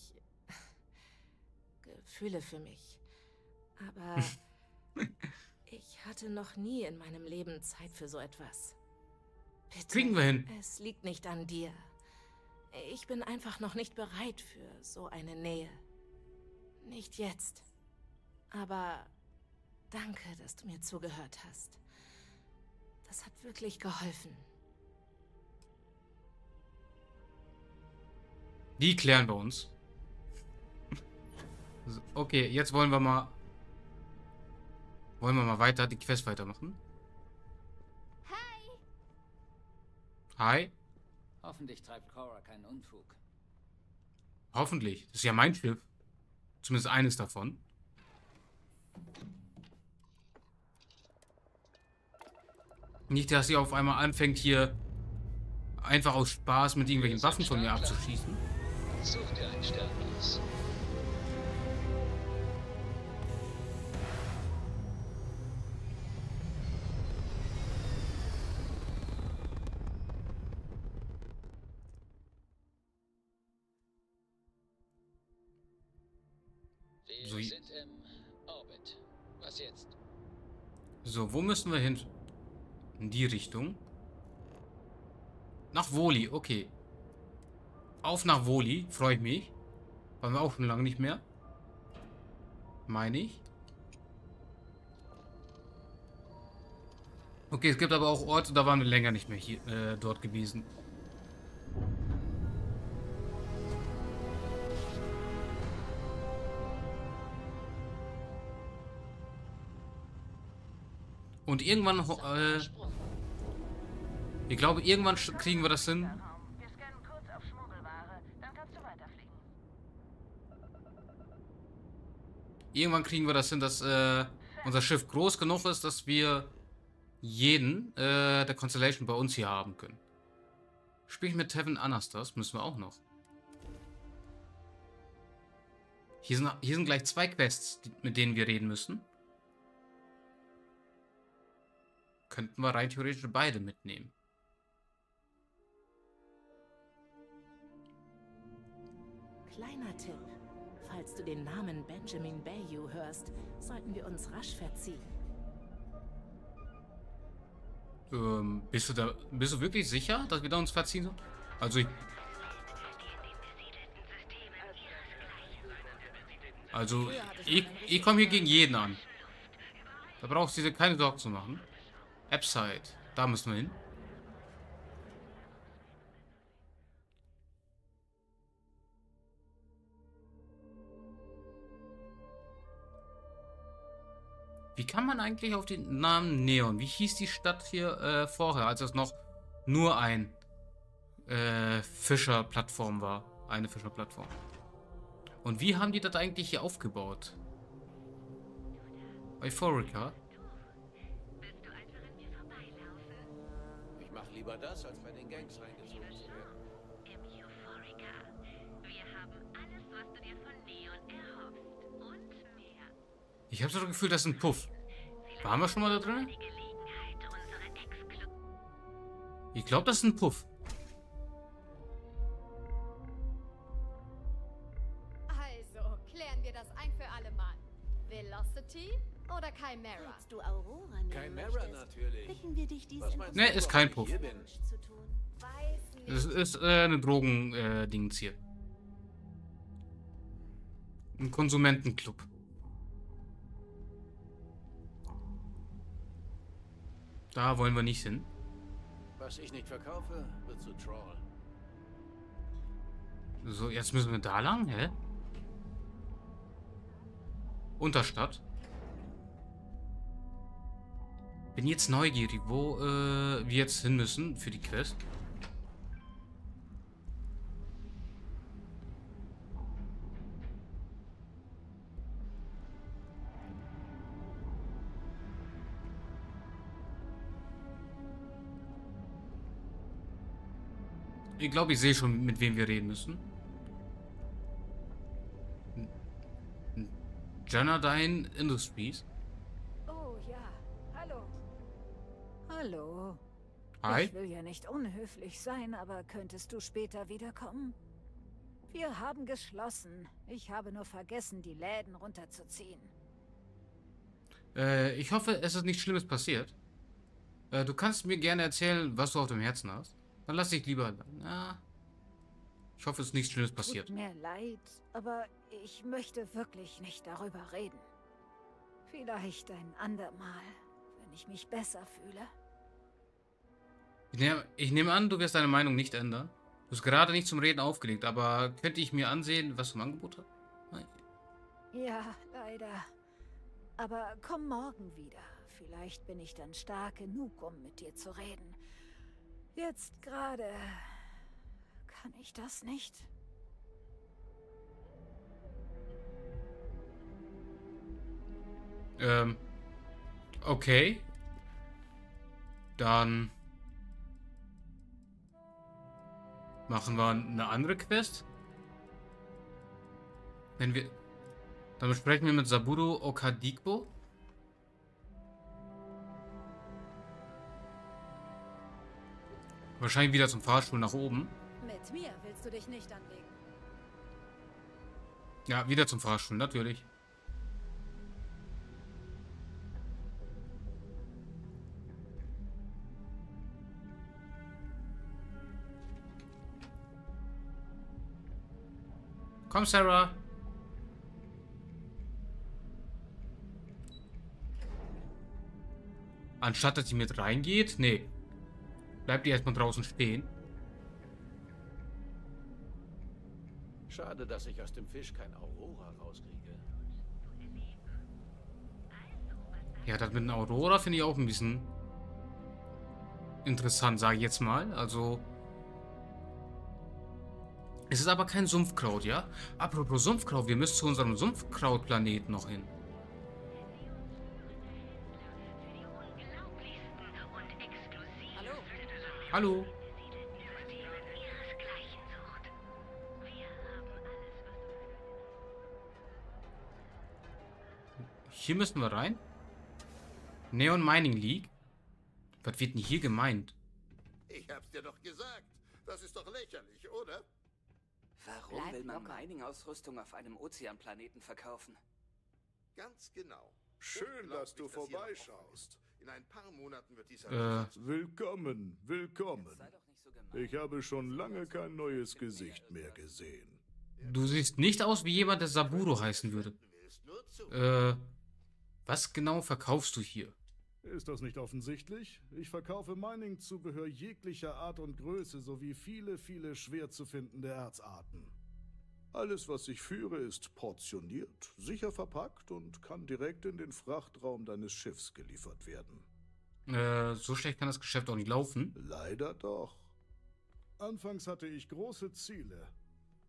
Gefühle für mich. Aber ich hatte noch nie in meinem Leben Zeit für so etwas. Bitte, kriegen wir hin. Es liegt nicht an dir. Ich bin einfach noch nicht bereit für so eine Nähe. Nicht jetzt. Aber danke, dass du mir zugehört hast. Das hat wirklich geholfen. Die klären wir uns. Okay, jetzt wollen wir mal... Wollen wir mal weiter, die Quest weitermachen? Hi! Hi? Hoffentlich treibt Cora keinen Unfug. Hoffentlich. Das ist ja mein Schiff. Zumindest eines davon. Nicht, dass sie auf einmal anfängt, hier einfach aus Spaß mit irgendwelchen Waffen von mir abzuschießen. Such dir einen Stern aus. Wir So, sind im Orbit. Was jetzt? So, wo müssen wir hin? In die Richtung. Nach Woli, okay. Auf nach Woli, freue ich mich. Waren wir auch schon lange nicht mehr. Meine ich. Okay, es gibt aber auch Orte, da waren wir länger nicht mehr hier, äh, dort gewesen. Und irgendwann, äh, ich glaube, irgendwann kriegen wir das hin. Wir scannen kurz auf Schmuggelware, dann kannst du weiterfliegen. Irgendwann kriegen wir das hin, dass äh, unser Schiff groß genug ist, dass wir jeden äh, der Constellation bei uns hier haben können. Sprich mit Tevin Anastas müssen wir auch noch. Hier sind, hier sind gleich zwei Quests, die, mit denen wir reden müssen. Könnten wir rein theoretisch beide mitnehmen. Kleiner Tipp. Falls du den Namen Benjamin Bayou hörst, sollten wir uns rasch verziehen. Ähm, bist du da, bist du wirklich sicher, dass wir da uns verziehen sollen? Also ich... Also, ich, ich komme hier gegen jeden an. Da brauchst du dir keine Sorgen zu machen. Appside, da müssen wir hin. Wie kann man eigentlich auf den Namen Neon? Wie hieß die Stadt hier äh, vorher, als es noch nur ein äh, Fischerplattform war? Eine Fischerplattform. Und wie haben die das eigentlich hier aufgebaut? Euphorica? Ich mach lieber das, als bei den Gangs reingezogen zu werden. Im Euphorica. Wir haben alles, was du dir von Neon erhoffst. Und mehr. Ich habe so das Gefühl, das ist ein Puff. Waren wir schon mal da drin? Ich glaube, das ist ein Puff. Also, klären wir das ein für alle Mal. Velocity oder Chimera? Falls du Aurora nehmen Chimera möchtest, natürlich. bitten wir dich, dies Was in meinst Ne, du, ist warum kein ich Puff. hier bin? zu tun. Weiß nicht. Es ist äh, eine Drogen-Dings hier. Ein Konsumentenclub. Da wollen wir nicht hin. Was ich nicht verkaufe, wird zu Troll. So, jetzt müssen wir da lang, hä? Unterstadt. Bin jetzt neugierig, wo äh, wir jetzt hin müssen für die Quest. Ich glaube, ich sehe schon, mit wem wir reden müssen. Janadyne Industries. Oh ja, hallo. Hallo. Hi. Ich will ja nicht unhöflich sein, aber könntest du später wiederkommen? Wir haben geschlossen. Ich habe nur vergessen, die Läden runterzuziehen. Äh, ich hoffe, es ist nichts Schlimmes passiert. Äh, du kannst mir gerne erzählen, was du auf dem Herzen hast. Dann lass dich lieber... Na, ich hoffe, es ist nichts Schlimmes passiert. Tut mir leid, aber ich möchte wirklich nicht darüber reden. Vielleicht ein andermal, wenn ich mich besser fühle. Ich nehme, ich nehme an, du wirst deine Meinung nicht ändern. Du hast gerade nicht zum Reden aufgelegt, aber könnte ich mir ansehen, was du im Angebot hast? Nein. Ja, leider. Aber komm morgen wieder. Vielleicht bin ich dann stark genug, um mit dir zu reden. Jetzt gerade kann ich das nicht. Ähm, okay. Dann machen wir eine andere Quest. Wenn wir... Dann besprechen wir mit Saburo Okadigbo. Wahrscheinlich wieder zum Fahrstuhl nach oben. Mit mir willst du dich nicht anlegen. Ja, wieder zum Fahrstuhl, natürlich. Komm, Sarah. Anstatt dass sie mit reingeht? Nee. Bleibt ihr erstmal draußen stehen. Schade, dass ich aus dem Fisch kein Aurora rauskriege. Ja, das mit einer Aurora finde ich auch ein bisschen interessant, sage ich jetzt mal. Also... Es ist aber kein Sumpfkraut, ja? Apropos Sumpfkraut, wir müssen zu unserem Sumpfkrautplaneten noch hin. Hallo. Hallo. Hier müssen wir rein. Neon Mining League. Was wird denn hier gemeint? Ich hab's dir doch gesagt. Das ist doch lächerlich, oder? Warum Bleib will man locker. Mining-Ausrüstung auf einem Ozeanplaneten verkaufen? Ganz genau. Schön, dass du vorbeischaust. In ein paar Monaten wird dieser... Äh. Willkommen, willkommen. Ich habe schon lange kein neues Gesicht mehr gesehen. Du siehst nicht aus wie jemand, der Saburo heißen würde. Äh, was genau verkaufst du hier? Ist das nicht offensichtlich? Ich verkaufe Mining-Zubehör jeglicher Art und Größe sowie viele, viele schwer zu findende Erzarten. Alles, was ich führe, ist portioniert, sicher verpackt und kann direkt in den Frachtraum deines Schiffs geliefert werden. Äh, so schlecht kann das Geschäft auch nicht laufen. Leider doch. Anfangs hatte ich große Ziele.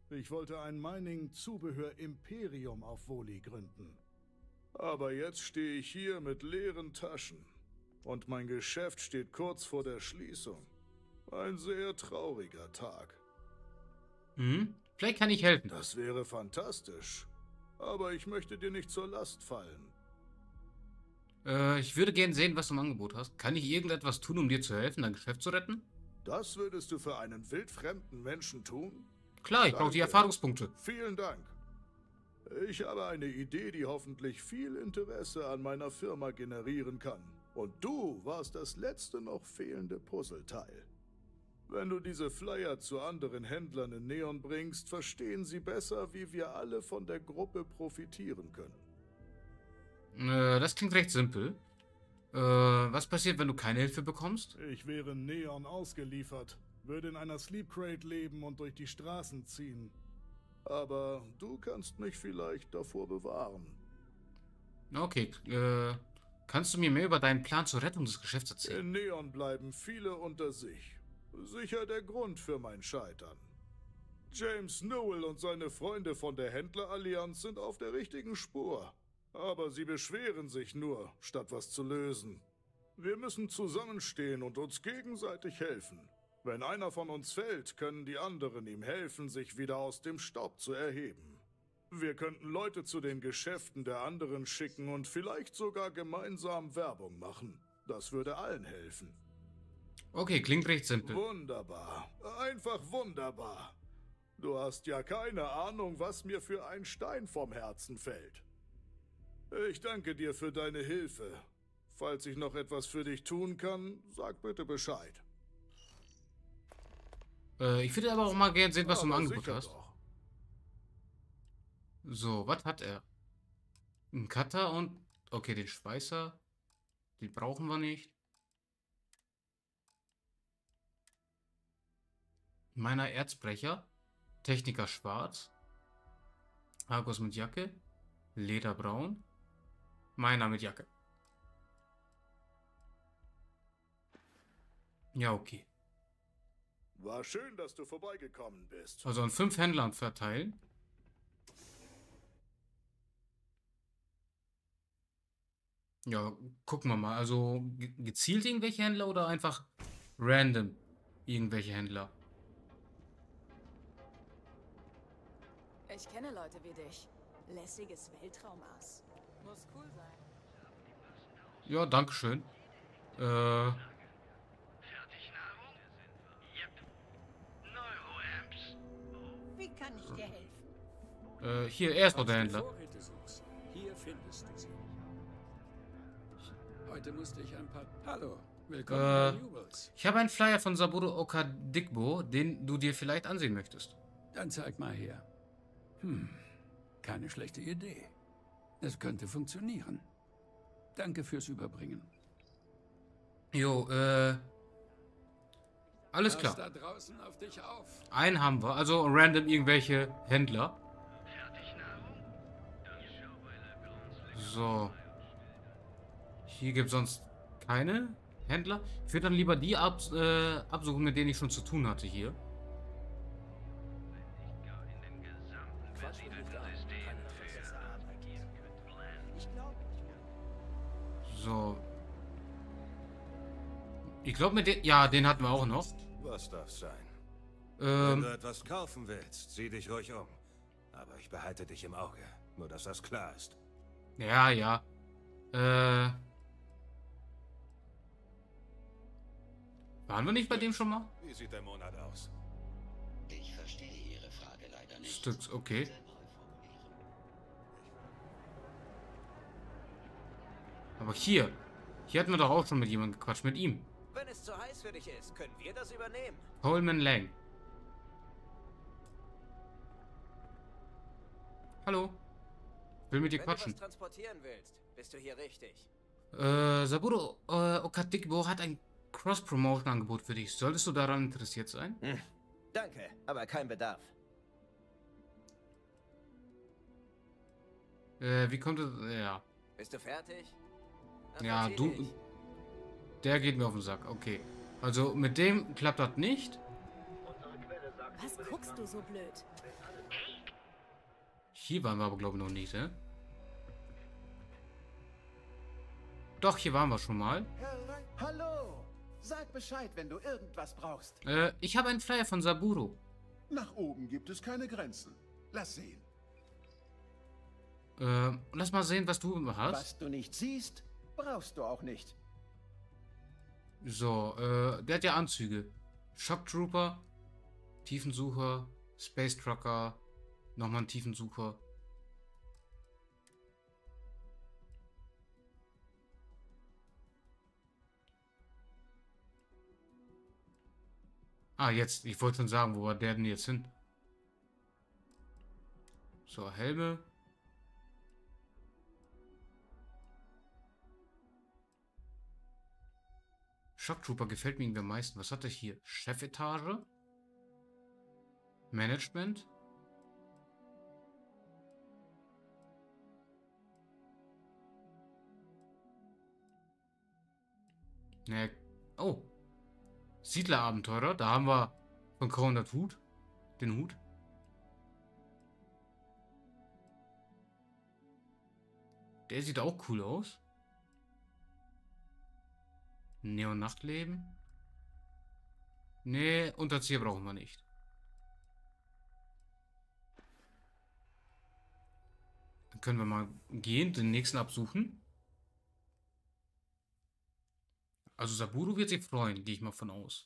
Ich wollte ein Mining-Zubehör-Imperium auf Voli gründen. Aber jetzt stehe ich hier mit leeren Taschen. Und mein Geschäft steht kurz vor der Schließung. Ein sehr trauriger Tag. Hm? Vielleicht kann ich helfen. Das wäre fantastisch. Aber ich möchte dir nicht zur Last fallen. Äh, ich würde gerne sehen, was du im Angebot hast. Kann ich irgendetwas tun, um dir zu helfen, dein Geschäft zu retten? Das würdest du für einen wildfremden Menschen tun? Klar, ich brauche die Erfahrungspunkte. Vielen Dank. Ich habe eine Idee, die hoffentlich viel Interesse an meiner Firma generieren kann. Und du warst das letzte noch fehlende Puzzleteil. Wenn du diese Flyer zu anderen Händlern in Neon bringst, verstehen sie besser, wie wir alle von der Gruppe profitieren können. Äh, das klingt recht simpel. Äh, was passiert, wenn du keine Hilfe bekommst? Ich wäre Neon ausgeliefert, würde in einer Sleep Crate leben und durch die Straßen ziehen. Aber du kannst mich vielleicht davor bewahren. Okay, äh, kannst du mir mehr über deinen Plan zur Rettung des Geschäfts erzählen? In Neon bleiben viele unter sich. Sicher der Grund für mein Scheitern. James Newell und seine Freunde von der Händlerallianz sind auf der richtigen Spur. Aber sie beschweren sich nur, statt was zu lösen. Wir müssen zusammenstehen und uns gegenseitig helfen. Wenn einer von uns fällt, können die anderen ihm helfen, sich wieder aus dem Staub zu erheben. Wir könnten Leute zu den Geschäften der anderen schicken und vielleicht sogar gemeinsam Werbung machen. Das würde allen helfen. Okay, klingt recht simpel. Wunderbar. Einfach wunderbar. Du hast ja keine Ahnung, was mir für ein Stein vom Herzen fällt. Ich danke dir für deine Hilfe. Falls ich noch etwas für dich tun kann, sag bitte Bescheid. Äh, ich würde aber auch mal gerne sehen, was du im Aber Angebot sicher hast. doch. So, was hat er? Ein Cutter und... Okay, den Schweißer. Den brauchen wir nicht. Meiner Erzbrecher. Techniker schwarz. Argus mit Jacke. Lederbraun. Meiner mit Jacke. Ja, okay. War schön, dass du vorbeigekommen bist. Also an fünf Händlern verteilen. Ja, gucken wir mal. Also ge- gezielt irgendwelche Händler oder einfach random irgendwelche Händler? Ich kenne Leute wie dich. Lässiges Weltraumass. Muss cool sein. Ja, dankeschön. Äh, Wie kann ich dir helfen? äh, hier, er ist doch der Händler. Vorräte suchst, hier findest du sie. Heute musste ich ein paar... Hallo, willkommen Äh, bei Newells. ich habe einen Flyer von Saburo Okadigbo, den du dir vielleicht ansehen möchtest. Dann zeig mal her. Hm, keine schlechte Idee. Es könnte funktionieren. Danke fürs Überbringen. Jo, äh, alles Pass klar. da draußen auf dich auf. Einen haben wir, also random irgendwelche Händler. So. Hier gibt es sonst keine Händler. Ich würde dann lieber die ab, äh, absuchen, mit denen ich schon zu tun hatte hier. So. Ich glaube mit den... Ja, den hatten wir auch noch. Was darf sein? Wenn Ähm, du etwas kaufen willst, sieh dich ruhig um. Aber ich behalte dich im Auge. Nur, dass das klar ist. ja, ja. Äh... Waren wir nicht bei dem schon mal? Wie sieht der Monat aus? Ich verstehe Ihre Frage leider nicht. Stücks, okay. Aber hier. Hier hatten wir doch auch schon mit jemandem gequatscht. Mit ihm. Wenn es zu heiß für dich ist, können wir das übernehmen. Coleman Lang. Hallo. Will mit dir Wenn quatschen. du was transportieren willst, bist du hier richtig. Äh, Saburo äh, Okadigbo hat ein Cross-Promotion-Angebot für dich. Solltest du daran interessiert sein? Hm. Danke, aber kein Bedarf. Äh, wie kommt es... Ja. Bist du fertig? Dann Ja, erzähl du... ich. Der geht mir auf den Sack. Okay. Also mit dem klappt das nicht. Was guckst du so blöd? Hier waren wir aber, glaube ich, noch nicht, ne? Doch, hier waren wir schon mal. Hallo! Sag Bescheid, wenn du irgendwas brauchst. Äh, ich habe einen Flyer von Saburo. Nach oben gibt es keine Grenzen. Lass sehen. Äh, lass mal sehen, was du hast. Was du nicht siehst, brauchst du auch nicht. So, äh, der hat ja Anzüge. Shock Trooper, Tiefensucher, Space Trucker, nochmal ein Tiefensucher. Ah, jetzt, ich wollte schon sagen, wo war der denn jetzt hin? So, Helme. Shock Trooper gefällt mir irgendwie am meisten. Was hat er hier? Chefetage? Management? Ne. Oh. Siedlerabenteurer. Da haben wir von Conrad Hut. Den Hut. Der sieht auch cool aus. Neon-Nachtleben. Nee, Unterzieher brauchen wir nicht. Dann können wir mal gehen, den nächsten absuchen. Also Saburo wird sich freuen, gehe ich mal von aus.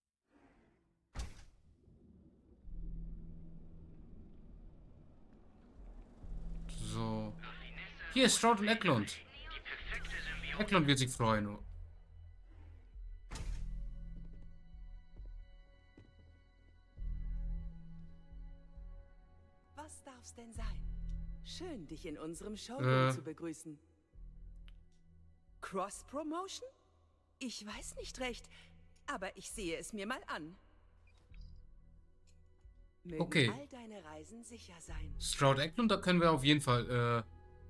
So. Hier ist Stroud und Eklund. Eklund wird sich freuen. Was darf's denn sein? Schön, dich in unserem Showroom äh. zu begrüßen. Cross-Promotion? Ich weiß nicht recht, aber ich sehe es mir mal an. Mögen Okay. all deine Reisen sicher sein. Stroud Eklund, da können wir auf jeden Fall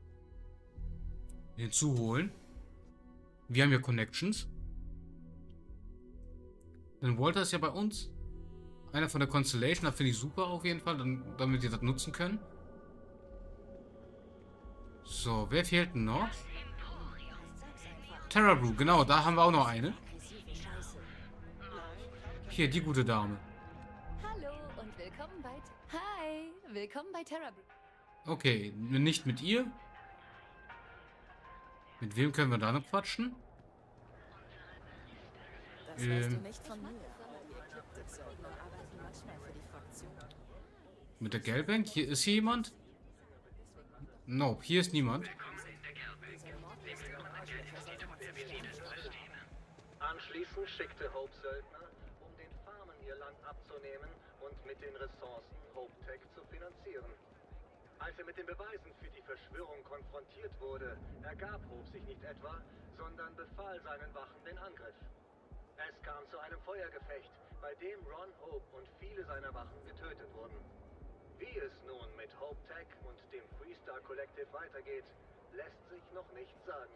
äh, hinzuholen. Wir haben ja Connections. Denn Walter ist ja bei uns. Einer von der Constellation, das finde ich super auf jeden Fall, dann, damit wir das nutzen können. So, wer fehlt denn noch? Terra Brew, genau, da haben wir auch noch eine. Hier, die gute Dame. Hallo und willkommen bei... Hi, willkommen bei Terra Brew. Okay, nicht mit ihr. Mit wem können wir da noch quatschen? Das ähm, weißt du nicht von mir, aber die Ekliptik-Söldner arbeiten manchmal für die Fraktion. Mit der Gelbank? Hier ist hier jemand? Nope, hier ist niemand. Anschließend schickte Hope Söldner, um den Farmen ihr Land abzunehmen und mit den Ressourcen Hope Tech zu finanzieren. Als er mit den Beweisen für die Verschwörung konfrontiert wurde, ergab Hope sich nicht etwa, sondern befahl seinen Wachen den Angriff. Es kam zu einem Feuergefecht, bei dem Ron Hope und viele seiner Wachen getötet wurden. Wie es nun mit Hope Tech und dem Freestar Collective weitergeht, lässt sich noch nicht sagen.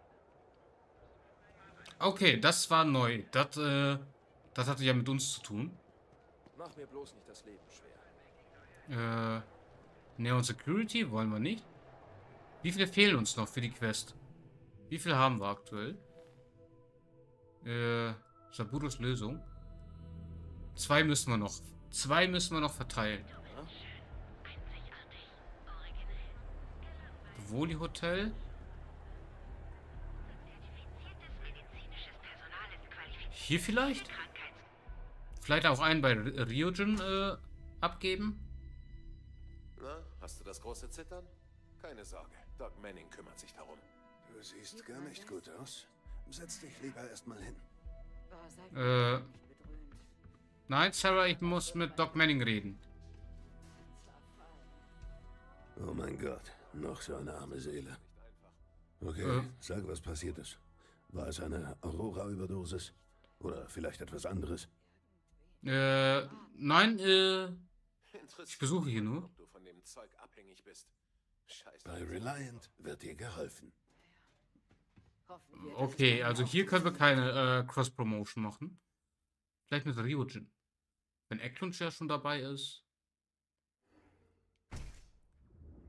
Okay, das war neu. Das, äh, das hatte ja mit uns zu tun. Mach mir bloß nicht das Leben schwer. Äh, Neon Security wollen wir nicht. Wie viele fehlen uns noch für die Quest? Wie viele haben wir aktuell? Äh, Saburos Lösung. Zwei müssen wir noch. Zwei müssen wir noch verteilen. Woli Hotel. Hier vielleicht? Vielleicht auch einen bei Ryujin äh, abgeben? Na, hast du das große Zittern? Keine Sorge, Doc Manning kümmert sich darum. Du siehst gar nicht gut aus. Setz dich lieber erstmal hin. Äh. Nein, Sarah, ich muss mit Doc Manning reden. Oh mein Gott, noch so eine arme Seele. Okay, Äh. sag, was passiert ist. War es eine Aurora-Überdosis? Oder vielleicht etwas anderes? Äh, nein, äh, ich besuche hier nur. Ob du von dem Zeug abhängig bist. Scheiße. Bei Reliant wird dir geholfen. Okay, also hier können wir keine äh, Cross-Promotion machen. Vielleicht mit Ryujin. Wenn Eklund ja schon dabei ist.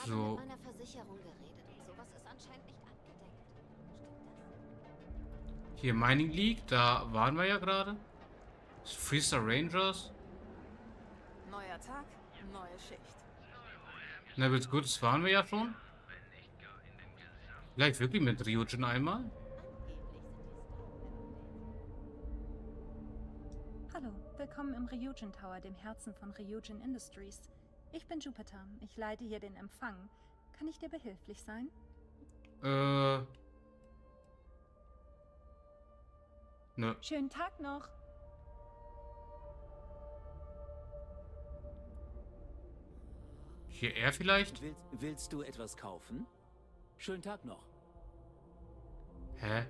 So. Mit meiner Versicherung geredet und sowas ist anscheinend nicht abgedeckt. Hier Mining League, da waren wir ja gerade. Freestar Rangers. Neuer Tag, neue Schicht. Neville's Goods fahren wir ja schon. Vielleicht wirklich mit Ryujin einmal. Hallo, willkommen im Ryujin Tower, dem Herzen von Ryujin Industries. Ich bin Jupiter, ich leite hier den Empfang. Kann ich dir behilflich sein? Äh... Ne. Schönen Tag noch. Hier er vielleicht? Willst, willst du etwas kaufen? Schönen Tag noch. Hä?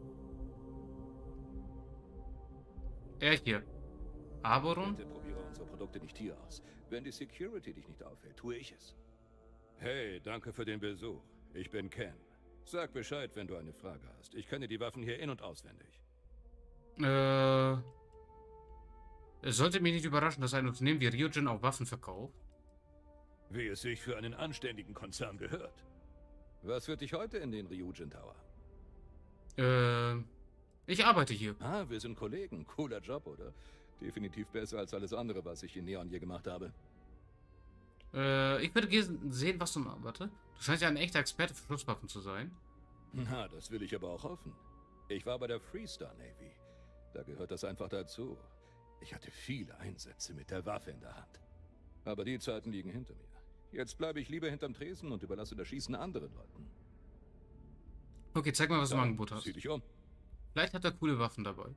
Er hier. Aberon? Bitte probiere unsere Produkte nicht hier aus. Wenn die Security dich nicht aufhält, tue ich es. Hey, danke für den Besuch. Ich bin Ken. Sag Bescheid, wenn du eine Frage hast. Ich kenne die Waffen hier in- und auswendig. Äh... Es sollte mich nicht überraschen, dass ein Unternehmen wie Ryujin auch Waffen verkauft. Wie es sich für einen anständigen Konzern gehört. Was führt dich heute in den Ryujin Tower? Äh... Ich arbeite hier. Ah, wir sind Kollegen. Cooler Job, oder? Definitiv besser als alles andere, was ich in Neon je gemacht habe. Äh, ich würde gerne sehen, was du mal... Warte. Du scheinst ja ein echter Experte für Schusswaffen zu sein. Na, das will ich aber auch hoffen. Ich war bei der Freestar Navy. Da gehört das einfach dazu. Ich hatte viele Einsätze mit der Waffe in der Hand. Aber die Zeiten liegen hinter mir. Jetzt bleibe ich lieber hinterm Tresen und überlasse das Schießen anderen Leuten. Okay, zeig mal, was du im Dann Angebot hast. zieh dich um. Vielleicht hat er coole Waffen dabei.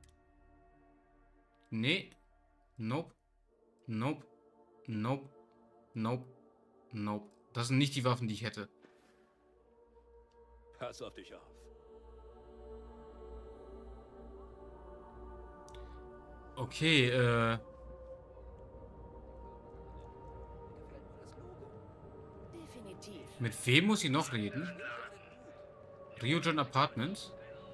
Nee. Nope. Nope. Nope. Nope. Nope. Das sind nicht die Waffen, die ich hätte. Pass auf dich auf. Okay, äh... Definitiv. Mit wem muss ich noch reden? Ryujin Apartments?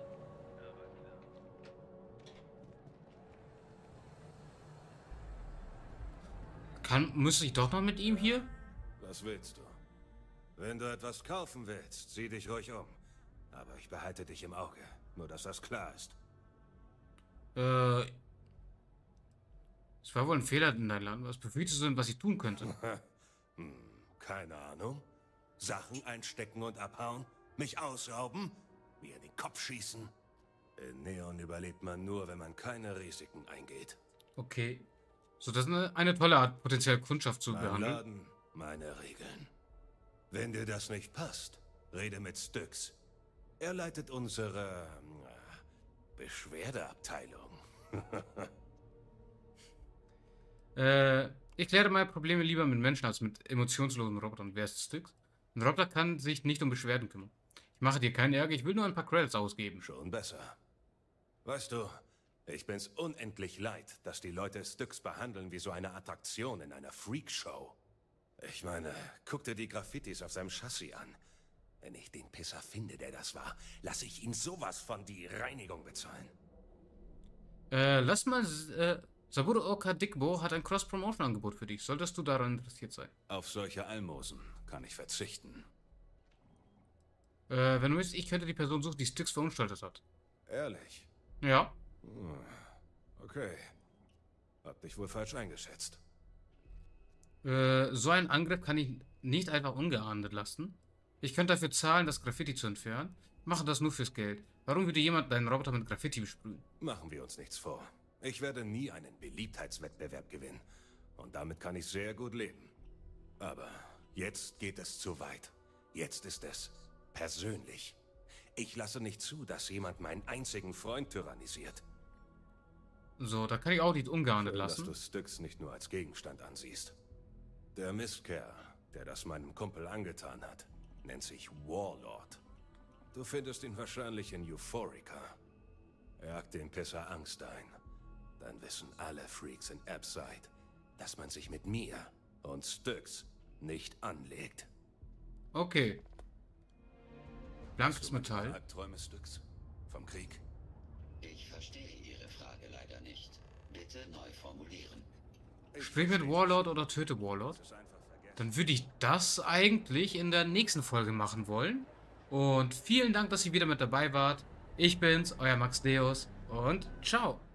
Kann, müsste ich doch noch mit ihm hier? Was willst du? Wenn du etwas kaufen willst, sieh dich ruhig um. Aber ich behalte dich im Auge. Nur, dass das klar ist. Äh... Es war wohl ein Fehler in deinem Land. Was befürchtest du denn, was ich tun könnte? hm, keine Ahnung. Sachen einstecken und abhauen? Mich ausrauben? Mir in den Kopf schießen? In Neon überlebt man nur, wenn man keine Risiken eingeht. Okay. So, das ist eine, eine tolle Art, potenziell Kundschaft zu Mein behandeln. Laden, meine Regeln. Wenn dir das nicht passt, rede mit Styx. Er leitet unsere äh, Beschwerdeabteilung. äh, ich kläre meine Probleme lieber mit Menschen als mit emotionslosen Robotern. Wer ist Styx? Ein Roboter kann sich nicht um Beschwerden kümmern. Ich mache dir keinen Ärger, ich will nur ein paar Credits ausgeben. Schon besser. Weißt du, ich bin's unendlich leid, dass die Leute Styx behandeln wie so eine Attraktion in einer Freakshow. Ich meine, guck dir die Graffitis auf seinem Chassis an. Wenn ich den Pisser finde, der das war, lasse ich ihn sowas von die Reinigung bezahlen. Äh, lass mal... Äh, Saburo Oka Dickbo hat ein Cross-Promotion-Angebot für dich. Solltest du daran interessiert sein? Auf solche Almosen kann ich verzichten. Äh, wenn du willst, ich könnte die Person suchen, die Styx verunstaltet hat. Ehrlich? Ja. Hm, okay. Hab dich wohl falsch eingeschätzt. Äh, so einen Angriff kann ich nicht einfach ungeahndet lassen. Ich könnte dafür zahlen, das Graffiti zu entfernen. Mache das nur fürs Geld. Warum würde jemand deinen Roboter mit Graffiti besprühen? Machen wir uns nichts vor. Ich werde nie einen Beliebtheitswettbewerb gewinnen. Und damit kann ich sehr gut leben. Aber jetzt geht es zu weit. Jetzt ist es persönlich. Ich lasse nicht zu, dass jemand meinen einzigen Freund tyrannisiert. So, da kann ich auch nicht ungeahndet Schön, lassen. dass du Styx nicht nur als Gegenstand ansiehst. Der Mistkerl, der das meinem Kumpel angetan hat, nennt sich Warlord. Du findest ihn wahrscheinlich in Euphorica. Er jagt dem Pisser Angst ein. Dann wissen alle Freaks in Abside, dass man sich mit mir und Styx nicht anlegt. Okay. Blankes Metall. Albträume, Styx? Vom Krieg? Ich verstehe Ihre Frage leider nicht. Bitte neu formulieren. Sprich mit Warlord oder töte Warlord. dann würde ich das eigentlich in der nächsten Folge machen wollen. Und vielen Dank, dass ihr wieder mit dabei wart. Ich bin's, euer Max Deus und ciao.